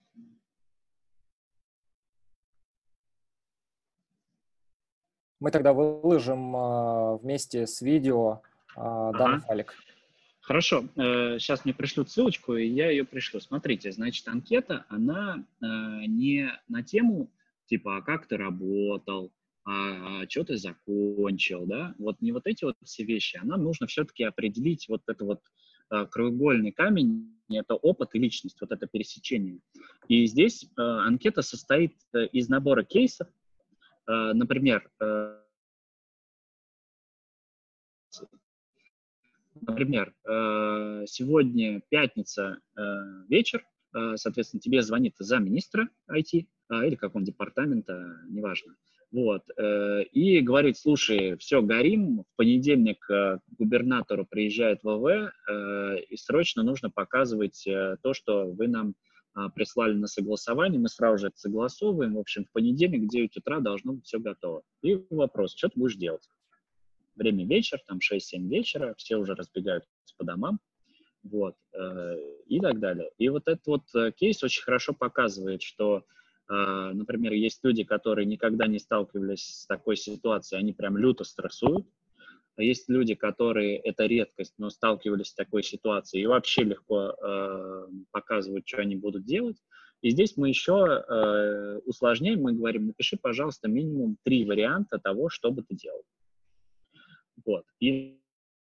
Мы тогда выложим а, вместе с видео а, данный Ага. файлик. Хорошо, сейчас мне пришлют ссылочку, и я ее пришлю. Смотрите, значит, анкета, она не на тему, типа, а как ты работал, а что ты закончил, да? Вот не вот эти вот все вещи, а нам нужно все-таки определить вот это вот краеугольный камень, это опыт и личность, вот это пересечение. И здесь анкета состоит из набора кейсов, например, Например, сегодня пятница вечер, соответственно, тебе звонит замминистра ай ти или какого-нибудь департамента, неважно, вот, и говорит, слушай, все, горим, в понедельник к губернатору приезжает вэ вэ, и срочно нужно показывать то, что вы нам прислали на согласование, мы сразу же это согласовываем, в общем, в понедельник в девять утра должно быть все готово. И вопрос, что ты будешь делать? Время вечер, там шесть-семь вечера, все уже разбегаются по домам, вот, э, и так далее. И вот этот вот э, кейс очень хорошо показывает, что, э, например, есть люди, которые никогда не сталкивались с такой ситуацией, они прям люто стрессуют, а есть люди, которые, это редкость, но сталкивались с такой ситуацией и вообще легко э, показывают, что они будут делать. И здесь мы еще э, усложняем, мы говорим, напиши, пожалуйста, минимум три варианта того, что бы ты делал. Вот. И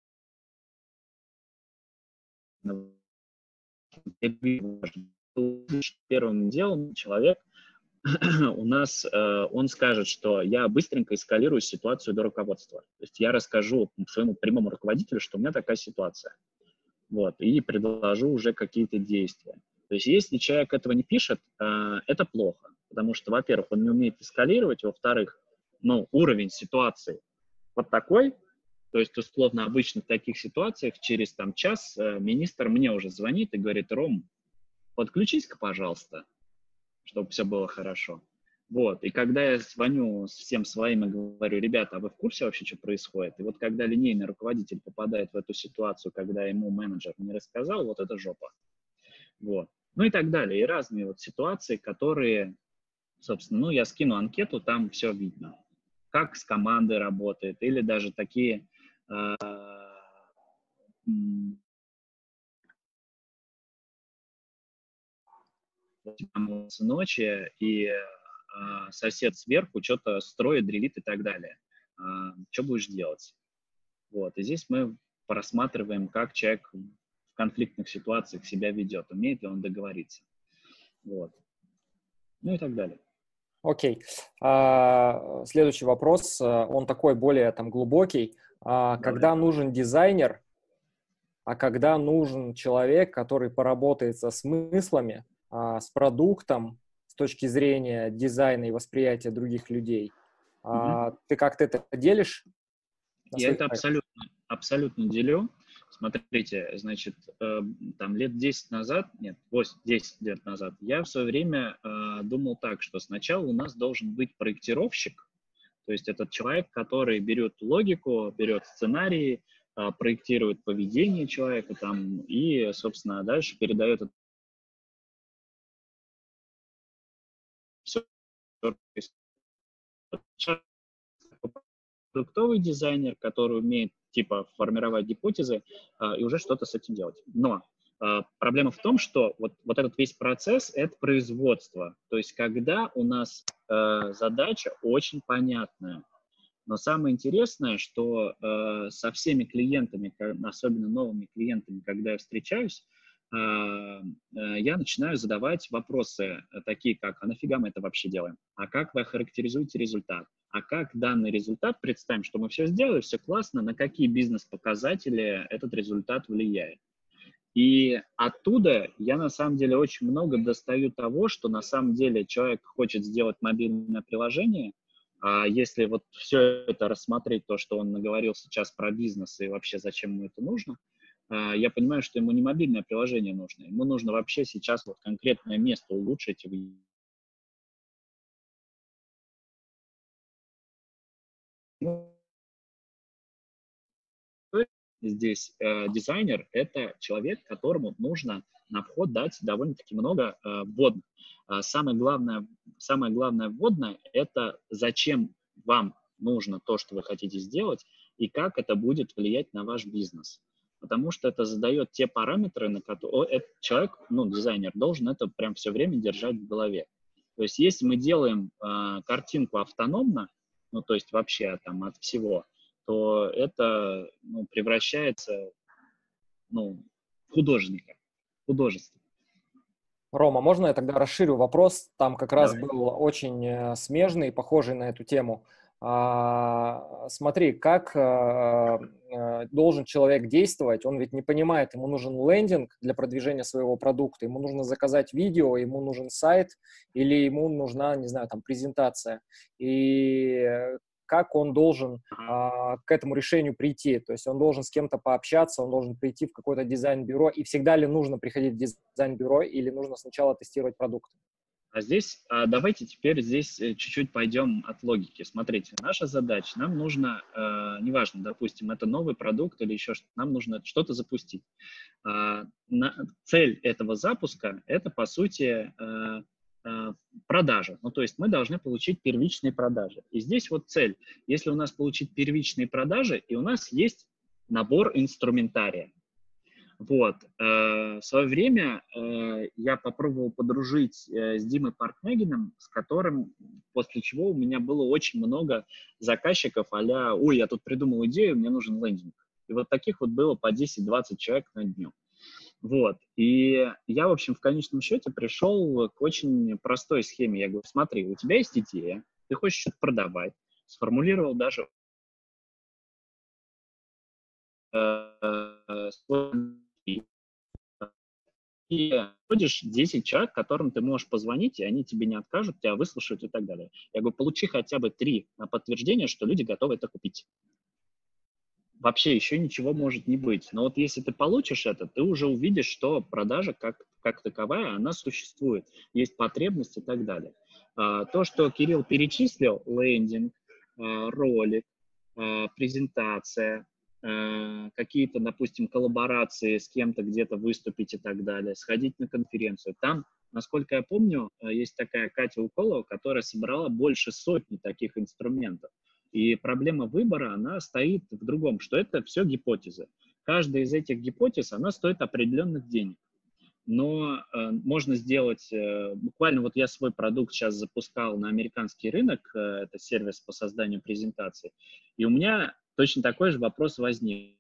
первым делом человек у нас, он скажет, что я быстренько эскалирую ситуацию до руководства. То есть я расскажу своему прямому руководителю, что у меня такая ситуация. Вот. И предложу уже какие-то действия. То есть если человек этого не пишет, это плохо. Потому что, во-первых, он не умеет эскалировать, во-вторых, ну, уровень ситуации вот такой. То есть, условно, обычно в таких ситуациях через там, час э, министр мне уже звонит и говорит, Ром, подключись-ка, пожалуйста, чтобы все было хорошо. Вот. И когда я звоню всем своим и говорю, ребята, а вы в курсе вообще, что происходит? И вот когда линейный руководитель попадает в эту ситуацию, когда ему менеджер не рассказал, вот это жопа. Вот. Ну и так далее. И разные вот ситуации, которые, собственно, ну, я скину анкету, там все видно. Как с командой работает, или даже такие с ночи, и а, сосед сверху что-то строит, дрелит и так далее. А, что будешь делать? Вот. И здесь мы просматриваем, как человек в конфликтных ситуациях себя ведет, умеет ли он договориться. Вот. Ну и так далее. Окей. А, следующий вопрос, он такой более там глубокий. А, когда нужен дизайнер, а когда нужен человек, который поработает со смыслами, а, с продуктом с точки зрения дизайна и восприятия других людей? А, ты как-то это делишь? на Я своих это проектах? абсолютно, абсолютно делю. Смотрите, значит, э, там лет десять назад, нет, восемь десять лет назад, я в свое время э, думал так, что сначала у нас должен быть проектировщик, то есть этот человек, который берет логику, берет сценарии, э, проектирует поведение человека там и, собственно, дальше передает это все. Продуктовый дизайнер, который умеет типа формировать гипотезы а, и уже что-то с этим делать. Но а, проблема в том, что вот, вот этот весь процесс — это производство. То есть когда у нас а, задача очень понятная. Но самое интересное, что э, со всеми клиентами, особенно новыми клиентами, когда я встречаюсь, э, э, я начинаю задавать вопросы такие, как: а нафига мы это вообще делаем? А как вы охарактеризуете результат? А как данный результат, представим, что мы все сделали, все классно, на какие бизнес-показатели этот результат влияет? И оттуда я на самом деле очень много достаю того, что на самом деле человек хочет сделать мобильное приложение, а если вот все это рассмотреть, то, что он наговорил сейчас про бизнес и вообще зачем ему это нужно, а, я понимаю, что ему не мобильное приложение нужно, ему нужно вообще сейчас вот конкретное место улучшить. Здесь э, дизайнер — это человек, которому нужно на вход дать довольно-таки много э, вводных. А самое главное, самое главное вводное — это зачем вам нужно то, что вы хотите сделать, и как это будет влиять на ваш бизнес. Потому что это задает те параметры, на которые этот человек, ну, дизайнер, должен это прям все время держать в голове. То есть если мы делаем э, картинку автономно, ну, то есть вообще там от всего, то это, ну, превращается, ну, в художника, в художество. Рома, можно я тогда расширю вопрос? Там как раз Давай. был очень э, смежный, похожий на эту тему. А, смотри, как э, э, должен человек действовать? Он ведь не понимает, ему нужен лендинг для продвижения своего продукта, ему нужно заказать видео, ему нужен сайт, или ему нужна, не знаю, там, презентация. И как он должен а, к этому решению прийти? То есть он должен с кем-то пообщаться, он должен прийти в какое-то дизайн-бюро. И всегда ли нужно приходить в дизайн-бюро, или нужно сначала тестировать продукт? А здесь, а давайте теперь здесь э, чуть-чуть пойдем от логики. Смотрите, наша задача, нам нужно, э, неважно, допустим, это новый продукт или еще что-то, нам нужно что-то запустить. А, на, цель этого запуска — это, по сути, э, э, продажа. Ну, то есть мы должны получить первичные продажи. И здесь вот цель. Если у нас получить первичные продажи, и у нас есть набор инструментария. Вот. В свое время я попробовал подружить с Димой Паркнегиным, с которым, после чего у меня было очень много заказчиков а-ля: ой, я тут придумал идею, мне нужен лендинг. И вот таких вот было по десять-двадцать человек на дню. Вот. И я, в общем, в конечном счете пришел к очень простой схеме. Я говорю: смотри, у тебя есть идея, ты хочешь что-то продавать, сформулировал даже и находишь десять человек, которым ты можешь позвонить, и они тебе не откажут, тебя выслушают и так далее. Я говорю: получи хотя бы три на подтверждение, что люди готовы это купить. Вообще еще ничего может не быть. Но вот если ты получишь это, ты уже увидишь, что продажа как, как таковая, она существует, есть потребность и так далее. А, то, что Кирилл перечислил: лендинг, а, ролик, а, презентация, какие-то, допустим, коллаборации с кем-то, где-то выступить и так далее, сходить на конференцию. Там, насколько я помню, есть такая Катя Уколова, которая собрала больше сотни таких инструментов. И проблема выбора, она стоит в другом, что это все гипотезы. Каждая из этих гипотез, она стоит определенных денег. Но э, можно сделать, э, буквально вот я свой продукт сейчас запускал на американский рынок, э, это сервис по созданию презентаций, и у меня точно такой же вопрос возник.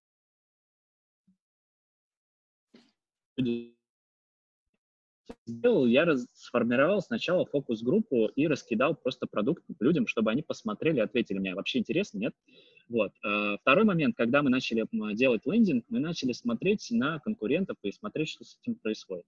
Сделал, я раз, сформировал сначала фокус-группу и раскидал просто продукт людям, чтобы они посмотрели, ответили мне: вообще интересно, нет? Вот. Второй момент, когда мы начали делать лендинг, мы начали смотреть на конкурентов и смотреть, что с этим происходит.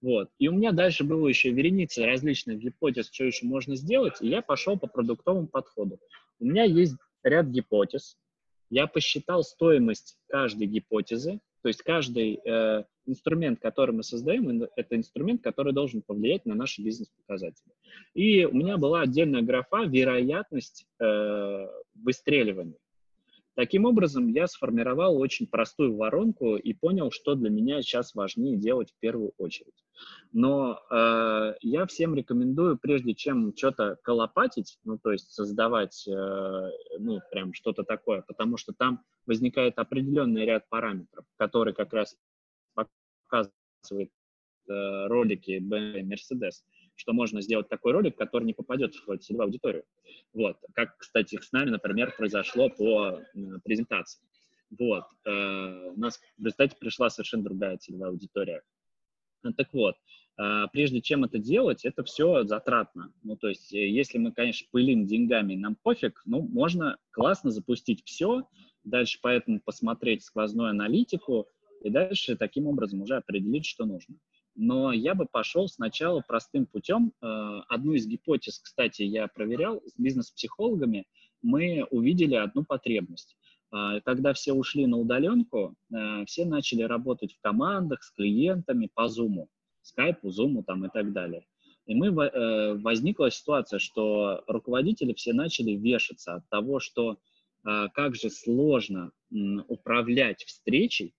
Вот. И у меня дальше было еще вереница различных гипотез, что еще можно сделать, и я пошел по продуктовому подходу. У меня есть ряд гипотез. Я посчитал стоимость каждой гипотезы, то есть каждый э, инструмент, который мы создаем, это инструмент, который должен повлиять на наши бизнес-показатели. И у меня была отдельная графа «Вероятность э, выстреливания». Таким образом, я сформировал очень простую воронку и понял, что для меня сейчас важнее делать в первую очередь. Но э, я всем рекомендую, прежде чем что-то колопатить, ну, то есть создавать, э, ну, прям что-то такое, потому что там возникает определенный ряд параметров, которые как раз показывают э, ролики бэ эм вэ, Mercedes, что можно сделать такой ролик, который не попадет в целевую аудиторию. Вот. Как, кстати, с нами, например, произошло по э, презентации. Вот. Э, у нас в результате пришла совершенно другая целевая аудитория. Так вот, э, прежде чем это делать, это все затратно. Ну, то есть, э, если мы, конечно, пылим деньгами, нам пофиг, ну, можно классно запустить все, дальше поэтому посмотреть сквозную аналитику, и дальше таким образом уже определить, что нужно. Но я бы пошел сначала простым путем. Одну из гипотез, кстати, я проверял с бизнес-психологами, мы увидели одну потребность. Когда все ушли на удаленку, все начали работать в командах с клиентами по Zoom, Skype, Zoom там и так далее. И мы, возникла ситуация, что руководители все начали вешаться от того, что как же сложно управлять встречей,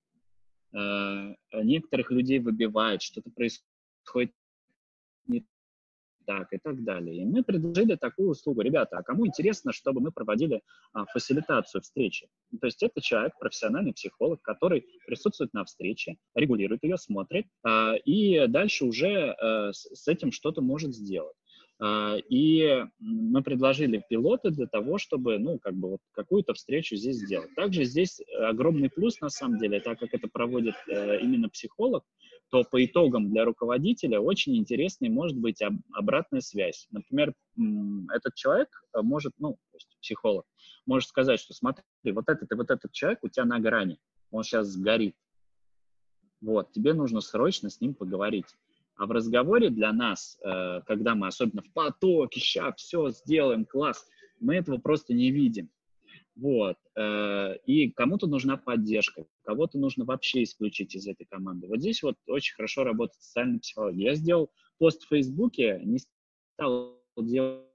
некоторых людей выбивает, что-то происходит не так и так далее. И мы предложили такую услугу. Ребята, а кому интересно, чтобы мы проводили а, фасилитацию встречи? То есть это человек, профессиональный психолог, который присутствует на встрече, регулирует ее, смотрит, а, и дальше уже а, с, с этим что-то может сделать. И мы предложили пилоты для того, чтобы, ну, как бы вот какую-то встречу здесь сделать. Также здесь огромный плюс, на самом деле, так как это проводит э, именно психолог, то по итогам для руководителя очень интересной может быть об, обратная связь. Например, м, этот человек может, ну, то есть психолог, может сказать, что смотри, вот этот и вот этот человек у тебя на грани, он сейчас сгорит. Вот, тебе нужно срочно с ним поговорить. А в разговоре для нас, э, когда мы особенно в потоке, ща, все, сделаем, класс, мы этого просто не видим. Вот. Э, и кому-то нужна поддержка, кого-то нужно вообще исключить из этой команды. Вот здесь вот очень хорошо работает социальная психология. Я сделал пост в Фейсбуке, не стал делать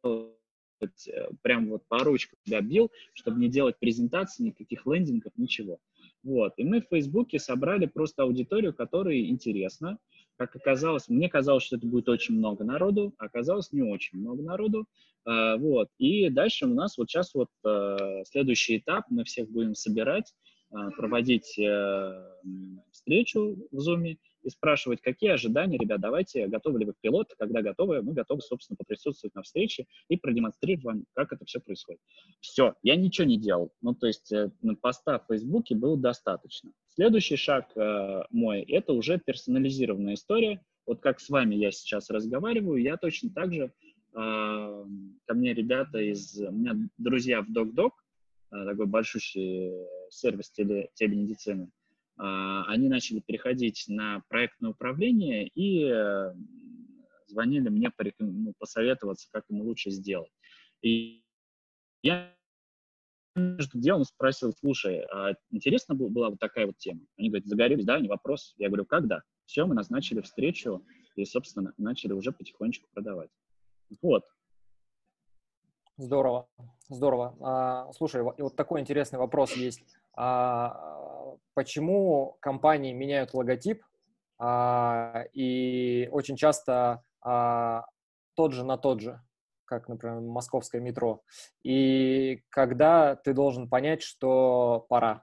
прям вот по ручкам себя бил, чтобы не делать презентации, никаких лендингов, ничего. Вот. И мы в Фейсбуке собрали просто аудиторию, которой интересно. Как оказалось, мне казалось, что это будет очень много народу, а оказалось не очень много народу. Uh, вот. И дальше у нас вот сейчас вот uh, следующий этап, мы всех будем собирать, uh, проводить uh, встречу в Zoom и спрашивать, какие ожидания, ребят, давайте, готовы ли вы к пилоту, когда готовы, мы готовы, собственно, поприсутствовать на встрече и продемонстрировать вам, как это все происходит. Все, я ничего не делал, ну, то есть uh, поста в Фейсбуке было достаточно. Следующий шаг uh, мой, это уже персонализированная история. Вот как с вами я сейчас разговариваю, я точно так же ко мне ребята из... У меня друзья в DocDoc, такой большущий сервис теле, телемедицины, они начали переходить на проектное управление и звонили мне пореком... посоветоваться, как ему лучше сделать. И я между делом спросил, слушай, а интересно была вот такая вот тема? Они говорят, загорелись, да, не вопрос. Я говорю, когда? Все, мы назначили встречу и, собственно, начали уже потихонечку продавать. Вот. Здорово, здорово. А, слушай, и вот такой интересный вопрос есть. А, почему компании меняют логотип, а, и очень часто а, тот же на тот же, как, например, московское метро, и когда ты должен понять, что пора?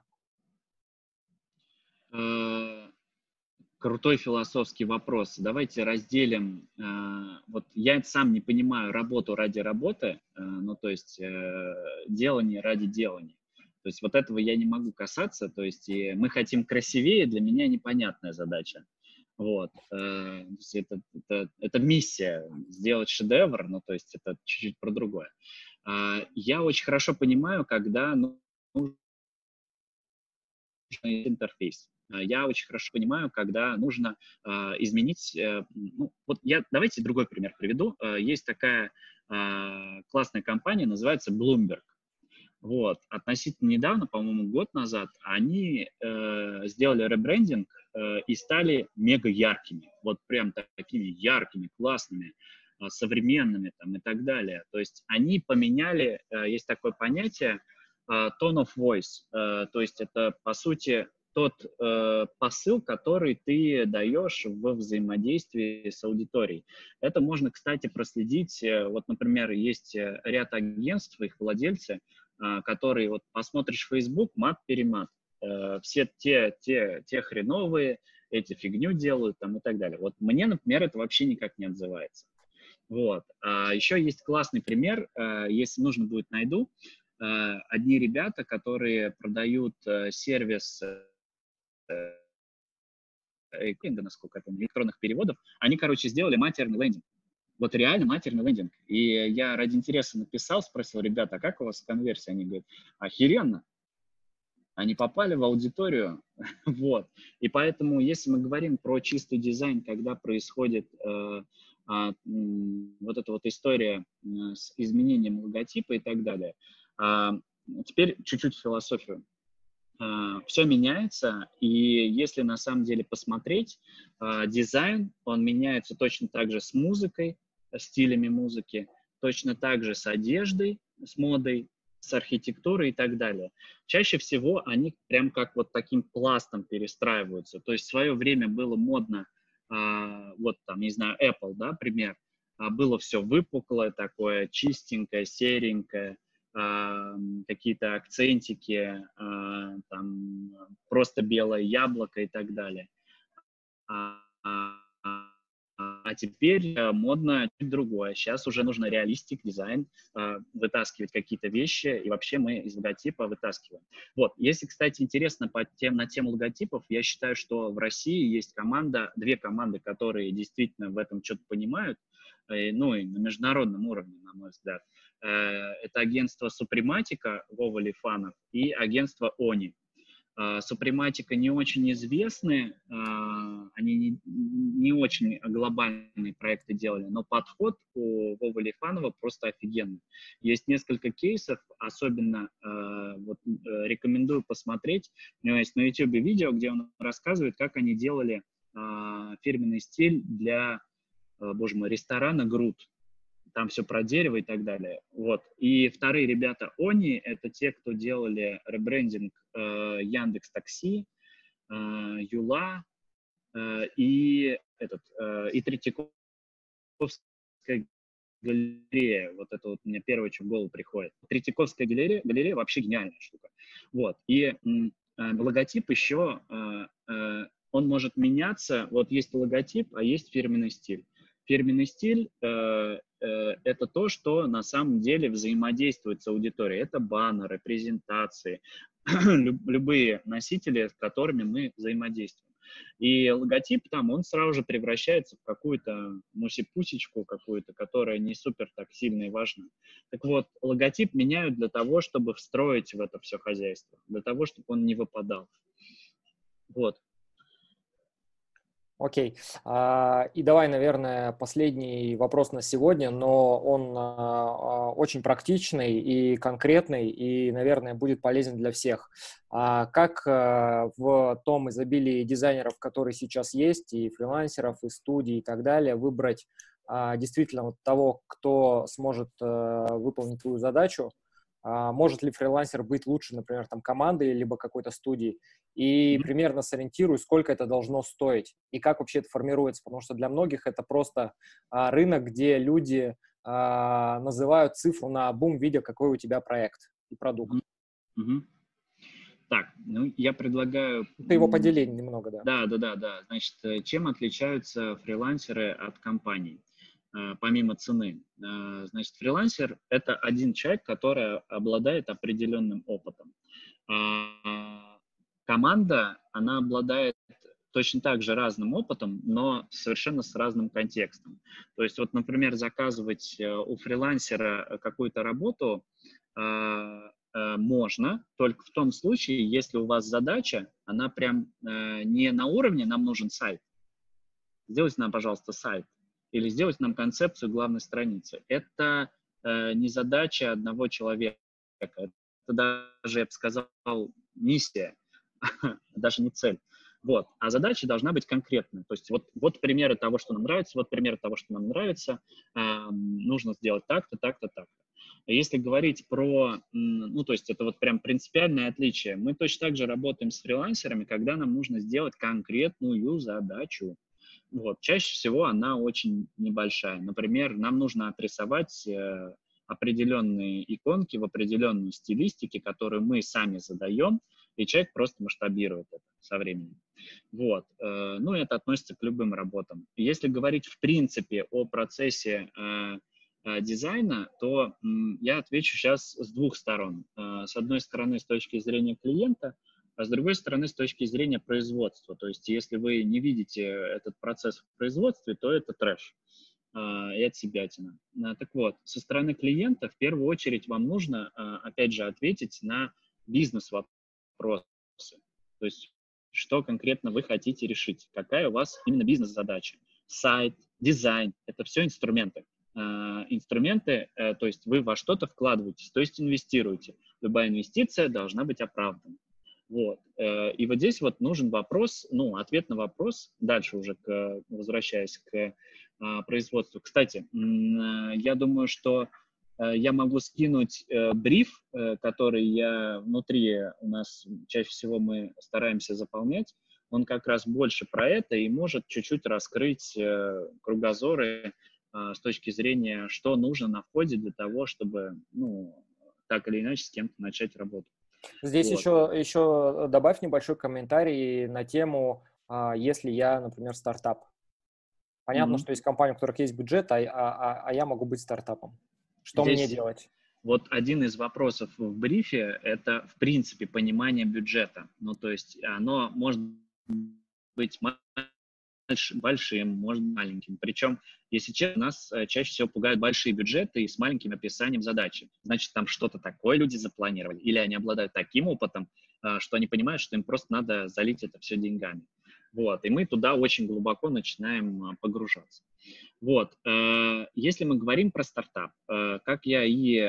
Крутой философский вопрос. Давайте разделим. Э, вот я сам не понимаю работу ради работы, э, ну то есть э, делание ради делания. То есть вот этого я не могу касаться. То есть и мы хотим красивее, для меня непонятная задача. Вот. Э, это, это, это миссия сделать шедевр, ну то есть это чуть-чуть про другое. Э, я очень хорошо понимаю, когда ну, нужен интерфейс. Я очень хорошо понимаю, когда нужно э, изменить... Э, ну, вот я, давайте другой пример приведу. Э, есть такая э, классная компания, называется Bloomberg. Вот. Относительно недавно, по-моему, год назад, они э, сделали ребрендинг э, и стали мега яркими. Вот прям такими яркими, классными, э, современными там, и так далее. То есть они поменяли, э, есть такое понятие, э, tone of voice. Э, то есть это, по сути, тот э, посыл, который ты даешь в взаимодействии с аудиторией. Это можно, кстати, проследить. Э, вот, например, есть э, ряд агентств, их владельцы, которые, вот посмотришь Facebook, мат-перемат. Э, все те, те, те хреновые, эти фигню делают там и так далее. Вот мне, например, это вообще никак не отзывается. Вот. А еще есть классный пример, э, если нужно будет, найду. Э, одни ребята, которые продают э, сервис э, насколько я помню, электронных переводов, они, короче, сделали матерный лендинг. Вот реально матерный лендинг. И я ради интереса написал, спросил, ребята, а как у вас конверсия? Они говорят, охеренно. Они попали в аудиторию. Вот. И поэтому, если мы говорим про чистый дизайн, когда происходит э, э, вот эта вот история э, с изменением логотипа и так далее, э, теперь чуть-чуть философию. Uh, все меняется, и если на самом деле посмотреть, uh, дизайн, он меняется точно так же с музыкой, стилями музыки, точно так же с одеждой, с модой, с архитектурой и так далее. Чаще всего они прям как вот таким пластом перестраиваются. То есть в свое время было модно, uh, вот там, не знаю, Apple, да, пример, uh, было все выпуклое такое, чистенькое, серенькое, какие-то акцентики, там просто белое яблоко и так далее. А, а, а теперь модно чуть другое. Сейчас уже нужно реалистик, дизайн, вытаскивать какие-то вещи, и вообще мы из логотипа вытаскиваем. Вот. Если, кстати, интересно по тем, на тему логотипов, я считаю, что в России есть команда, две команды, которые действительно в этом что-то понимают, ну и на международном уровне, на мой взгляд. Это агентство Suprematica, Вова Лифанов, и агентство Они. Suprematica не очень известны, они не, не очень глобальные проекты делали, но подход у Вовы Лифанова просто офигенный. Есть несколько кейсов, особенно вот, рекомендую посмотреть. У него есть на YouTube видео, где он рассказывает, как они делали фирменный стиль для, боже мой, ресторана «Грут». Там все про дерево и так далее. Вот. И вторые ребята Они, это те, кто делали ребрендинг э, Яндекс.Такси, э, Юла э, и, этот, э, и Третьяковская галерея. Вот это вот мне первое, что в голову приходит. Третьяковская галерея, галерея вообще гениальная штука. Вот. И э, логотип еще, э, э, он может меняться. Вот есть логотип, а есть фирменный стиль. Фирменный стиль э, э, – это то, что на самом деле взаимодействует с аудиторией. Это баннеры, презентации, любые носители, с которыми мы взаимодействуем. И логотип там, он сразу же превращается в какую-то мусипусечку какую-то, которая не супер так сильно и важна. Так вот, логотип меняют для того, чтобы встроить в это все хозяйство, для того, чтобы он не выпадал. Вот. Окей. Okay. И давай, наверное, последний вопрос на сегодня, но он очень практичный и конкретный, и, наверное, будет полезен для всех. Как в том изобилии дизайнеров, которые сейчас есть, и фрилансеров, и студий, и так далее, выбрать действительно вот того, кто сможет выполнить твою задачу? Может ли фрилансер быть лучше, например, там, командой либо какой-то студии? И mm-hmm. примерно сориентирую, сколько это должно стоить и как вообще это формируется, потому что для многих это просто а, рынок, где люди а, называют цифру на бум, видя, какой у тебя проект и продукт. Mm-hmm. Так, ну я предлагаю... Ты его подели немного, да. Да, да, да, да. Значит, чем отличаются фрилансеры от компаний? Помимо цены. Значит, фрилансер – это один человек, который обладает определенным опытом. Команда, она обладает точно так же разным опытом, но совершенно с разным контекстом. То есть, вот, например, заказывать у фрилансера какую-то работу, э, можно, только в том случае, если у вас задача, она прям э, не на уровне «нам нужен сайт», сделайте нам, пожалуйста, сайт, или сделайте нам концепцию главной страницы. Это э, не задача одного человека, это даже, я бы сказал, миссия, даже не цель. Вот. А задача должна быть конкретной. То есть вот, вот примеры того, что нам нравится, вот примеры того, что нам нравится, э, нужно сделать так-то, так-то, так-то. Если говорить про, ну, то есть это вот прям принципиальное отличие, мы точно так же работаем с фрилансерами, когда нам нужно сделать конкретную задачу. Вот. Чаще всего она очень небольшая. Например, нам нужно отрисовать э, определенные иконки в определенной стилистике, которую мы сами задаем, и человек просто масштабирует это со временем. Вот. Э, ну, это относится к любым работам. Если говорить в принципе о процессе э, э, дизайна, то э, я отвечу сейчас с двух сторон. Э, с одной стороны, с точки зрения клиента, а с другой стороны, с точки зрения производства. То есть, если вы не видите этот процесс в производстве, то это трэш, а, и отсебятина. А, так вот, со стороны клиента в первую очередь вам нужно, а, опять же, ответить на бизнес-вопросы. То есть, что конкретно вы хотите решить, какая у вас именно бизнес-задача. Сайт, дизайн — это все инструменты. А, инструменты, а, то есть вы во что-то вкладываетесь, то есть инвестируете. Любая инвестиция должна быть оправдана. Вот. И вот здесь вот нужен вопрос, ну, ответ на вопрос, дальше уже к, возвращаясь к а, производству. Кстати, я думаю, что я могу скинуть э, бриф, э, который я внутри у нас чаще всего мы стараемся заполнять. Он как раз больше про это и может чуть-чуть раскрыть э, кругозоры э, с точки зрения, что нужно на входе для того, чтобы, ну, так или иначе с кем-то начать работать. Здесь Вот. еще, еще добавь небольшой комментарий на тему, если я, например, стартап. Понятно, mm-hmm. что есть компания, у которых есть бюджет, а, а, а я могу быть стартапом. Что Здесь мне делать? Вот один из вопросов в брифе – это, в принципе, понимание бюджета. Ну, то есть оно может быть большим, может быть маленьким. Причем, если честно, нас чаще всего пугают большие бюджеты и с маленьким описанием задачи. Значит, там что-то такое люди запланировали. Или они обладают таким опытом, что они понимают, что им просто надо залить это все деньгами. Вот. И мы туда очень глубоко начинаем погружаться. Вот. Если мы говорим про стартап, как я и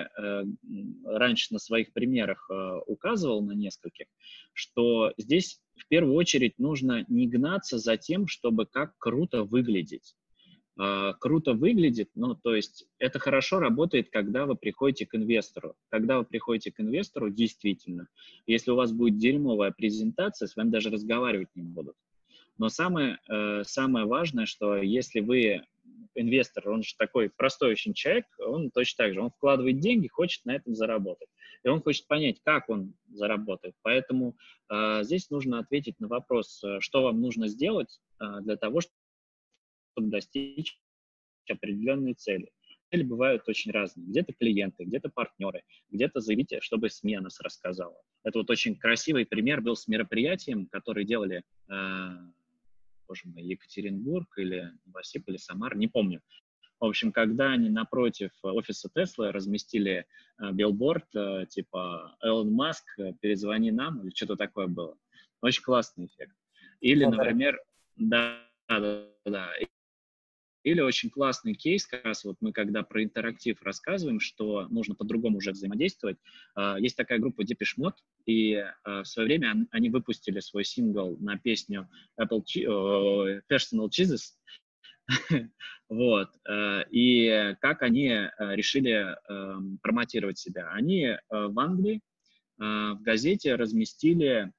раньше на своих примерах указывал на нескольких, что здесь в первую очередь нужно не гнаться за тем, чтобы как круто выглядеть. Круто выглядит, ну, то есть это хорошо работает, когда вы приходите к инвестору. Когда вы приходите к инвестору, действительно, если у вас будет дерьмовая презентация, с вами даже разговаривать не будут. Но самое, самое важное, что если вы инвестор, он же такой простой очень человек, он точно так же, он вкладывает деньги, хочет на этом заработать. И он хочет понять, как он заработает. Поэтому э, здесь нужно ответить на вопрос, что вам нужно сделать э, для того, чтобы достичь определенной цели. Цели бывают очень разные. Где-то клиенты, где-то партнеры, где-то заявите, чтобы СМИ о нас рассказала. Это вот очень красивый пример был с мероприятием, которое делали э, боже мой, Екатеринбург или Новосиб или Самар, не помню. В общем, когда они напротив офиса Теслы разместили э, билборд, э, типа «Элон Маск, перезвони нам», или что-то такое было. Очень классный эффект. Или, например, да, да, да, или очень классный кейс, как раз вот мы когда про интерактив рассказываем, что нужно по-другому уже взаимодействовать. Есть такая группа Depeche Mode, и в свое время они выпустили свой сингл на песню Apple Personal Jesus. Вот. И как они решили промотировать себя? Они в Англии в газете разместили,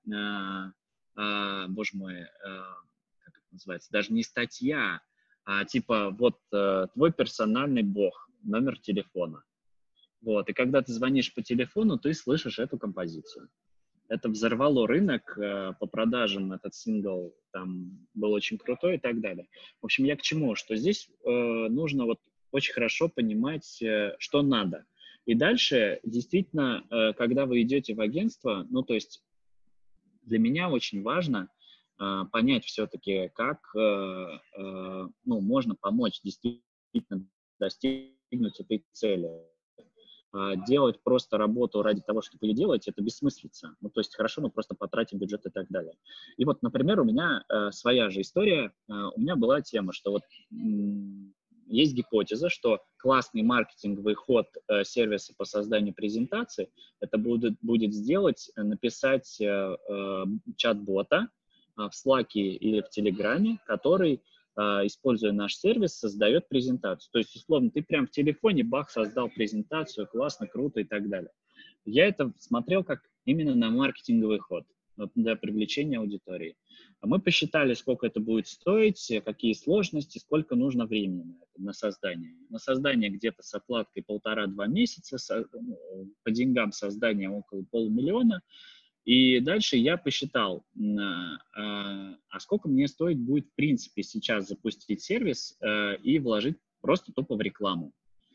боже мой, как это называется, даже не статья, а типа вот э, твой персональный бог, номер телефона. Вот. И когда ты звонишь по телефону, ты слышишь эту композицию. Это взорвало рынок э, по продажам, этот сингл там был очень крутой и так далее. В общем, я к чему? Что здесь э, нужно вот очень хорошо понимать, э, что надо. И дальше, действительно, э, когда вы идете в агентство, ну, то есть для меня очень важно понять все-таки, как э, э, ну, можно помочь действительно достигнуть этой цели. А делать просто работу ради того, чтобы ее делать, это бессмыслица. Ну, то есть хорошо, мы просто потратим бюджет и так далее. И вот, например, у меня э, своя же история. Э, у меня была тема, что вот м, есть гипотеза, что классный маркетинговый ход э, сервиса по созданию презентации это будет, будет сделать, э, написать э, э, чат-бота э, в Slack или в Телеграме, который, используя наш сервис, создает презентацию. То есть, условно, ты прям в телефоне, бах, создал презентацию, классно, круто и так далее. Я это смотрел как именно на маркетинговый ход для привлечения аудитории. Мы посчитали, сколько это будет стоить, какие сложности, сколько нужно времени на, это, на создание. На создание где-то с отладкой полтора-два месяца, со, по деньгам создания около полумиллиона. И дальше я посчитал, а сколько мне стоит будет, в принципе, сейчас запустить сервис и вложить просто тупо в рекламу.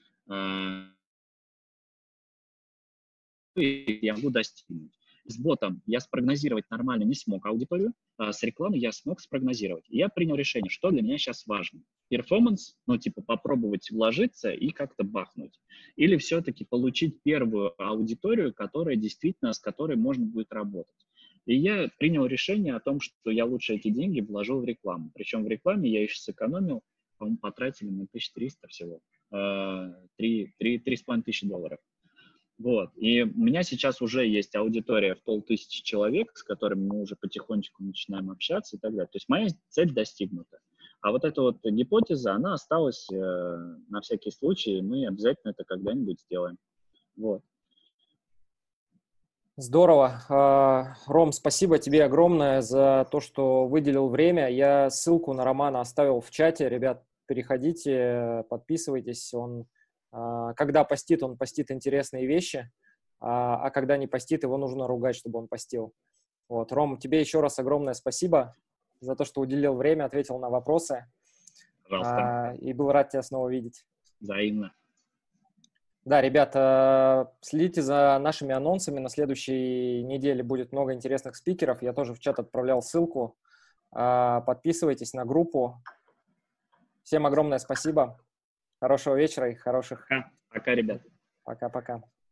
И я могу достигнуть. С ботом я спрогнозировать нормально не смог аудиторию, а с рекламой я смог спрогнозировать. И я принял решение, что для меня сейчас важно. Перформанс, ну, типа, попробовать вложиться и как-то бахнуть. Или все-таки получить первую аудиторию, которая действительно, с которой можно будет работать. И я принял решение о том, что я лучше эти деньги вложил в рекламу. Причем в рекламе я еще сэкономил, по-моему, потратили на тысячу триста всего. три с половиной тысячи долларов. Вот. И у меня сейчас уже есть аудитория в полтысячи человек, с которыми мы уже потихонечку начинаем общаться и так далее. То есть моя цель достигнута. А вот эта вот гипотеза, она осталась э, на всякий случай, и мы обязательно это когда-нибудь сделаем. Вот. Здорово. Ром, спасибо тебе огромное за то, что выделил время. Я ссылку на Романа оставил в чате. Ребят, переходите, подписывайтесь. Он, когда постит, он постит интересные вещи, а когда не постит, его нужно ругать, чтобы он постил. Вот. Ром, тебе еще раз огромное спасибо за то, что уделил время, ответил на вопросы. Пожалуйста. И был рад тебя снова видеть. Взаимно. Да, ребята, следите за нашими анонсами. На следующей неделе будет много интересных спикеров. Я тоже в чат отправлял ссылку. Подписывайтесь на группу. Всем огромное спасибо. Хорошего вечера и хороших... Пока, пока, ребят. Пока-пока.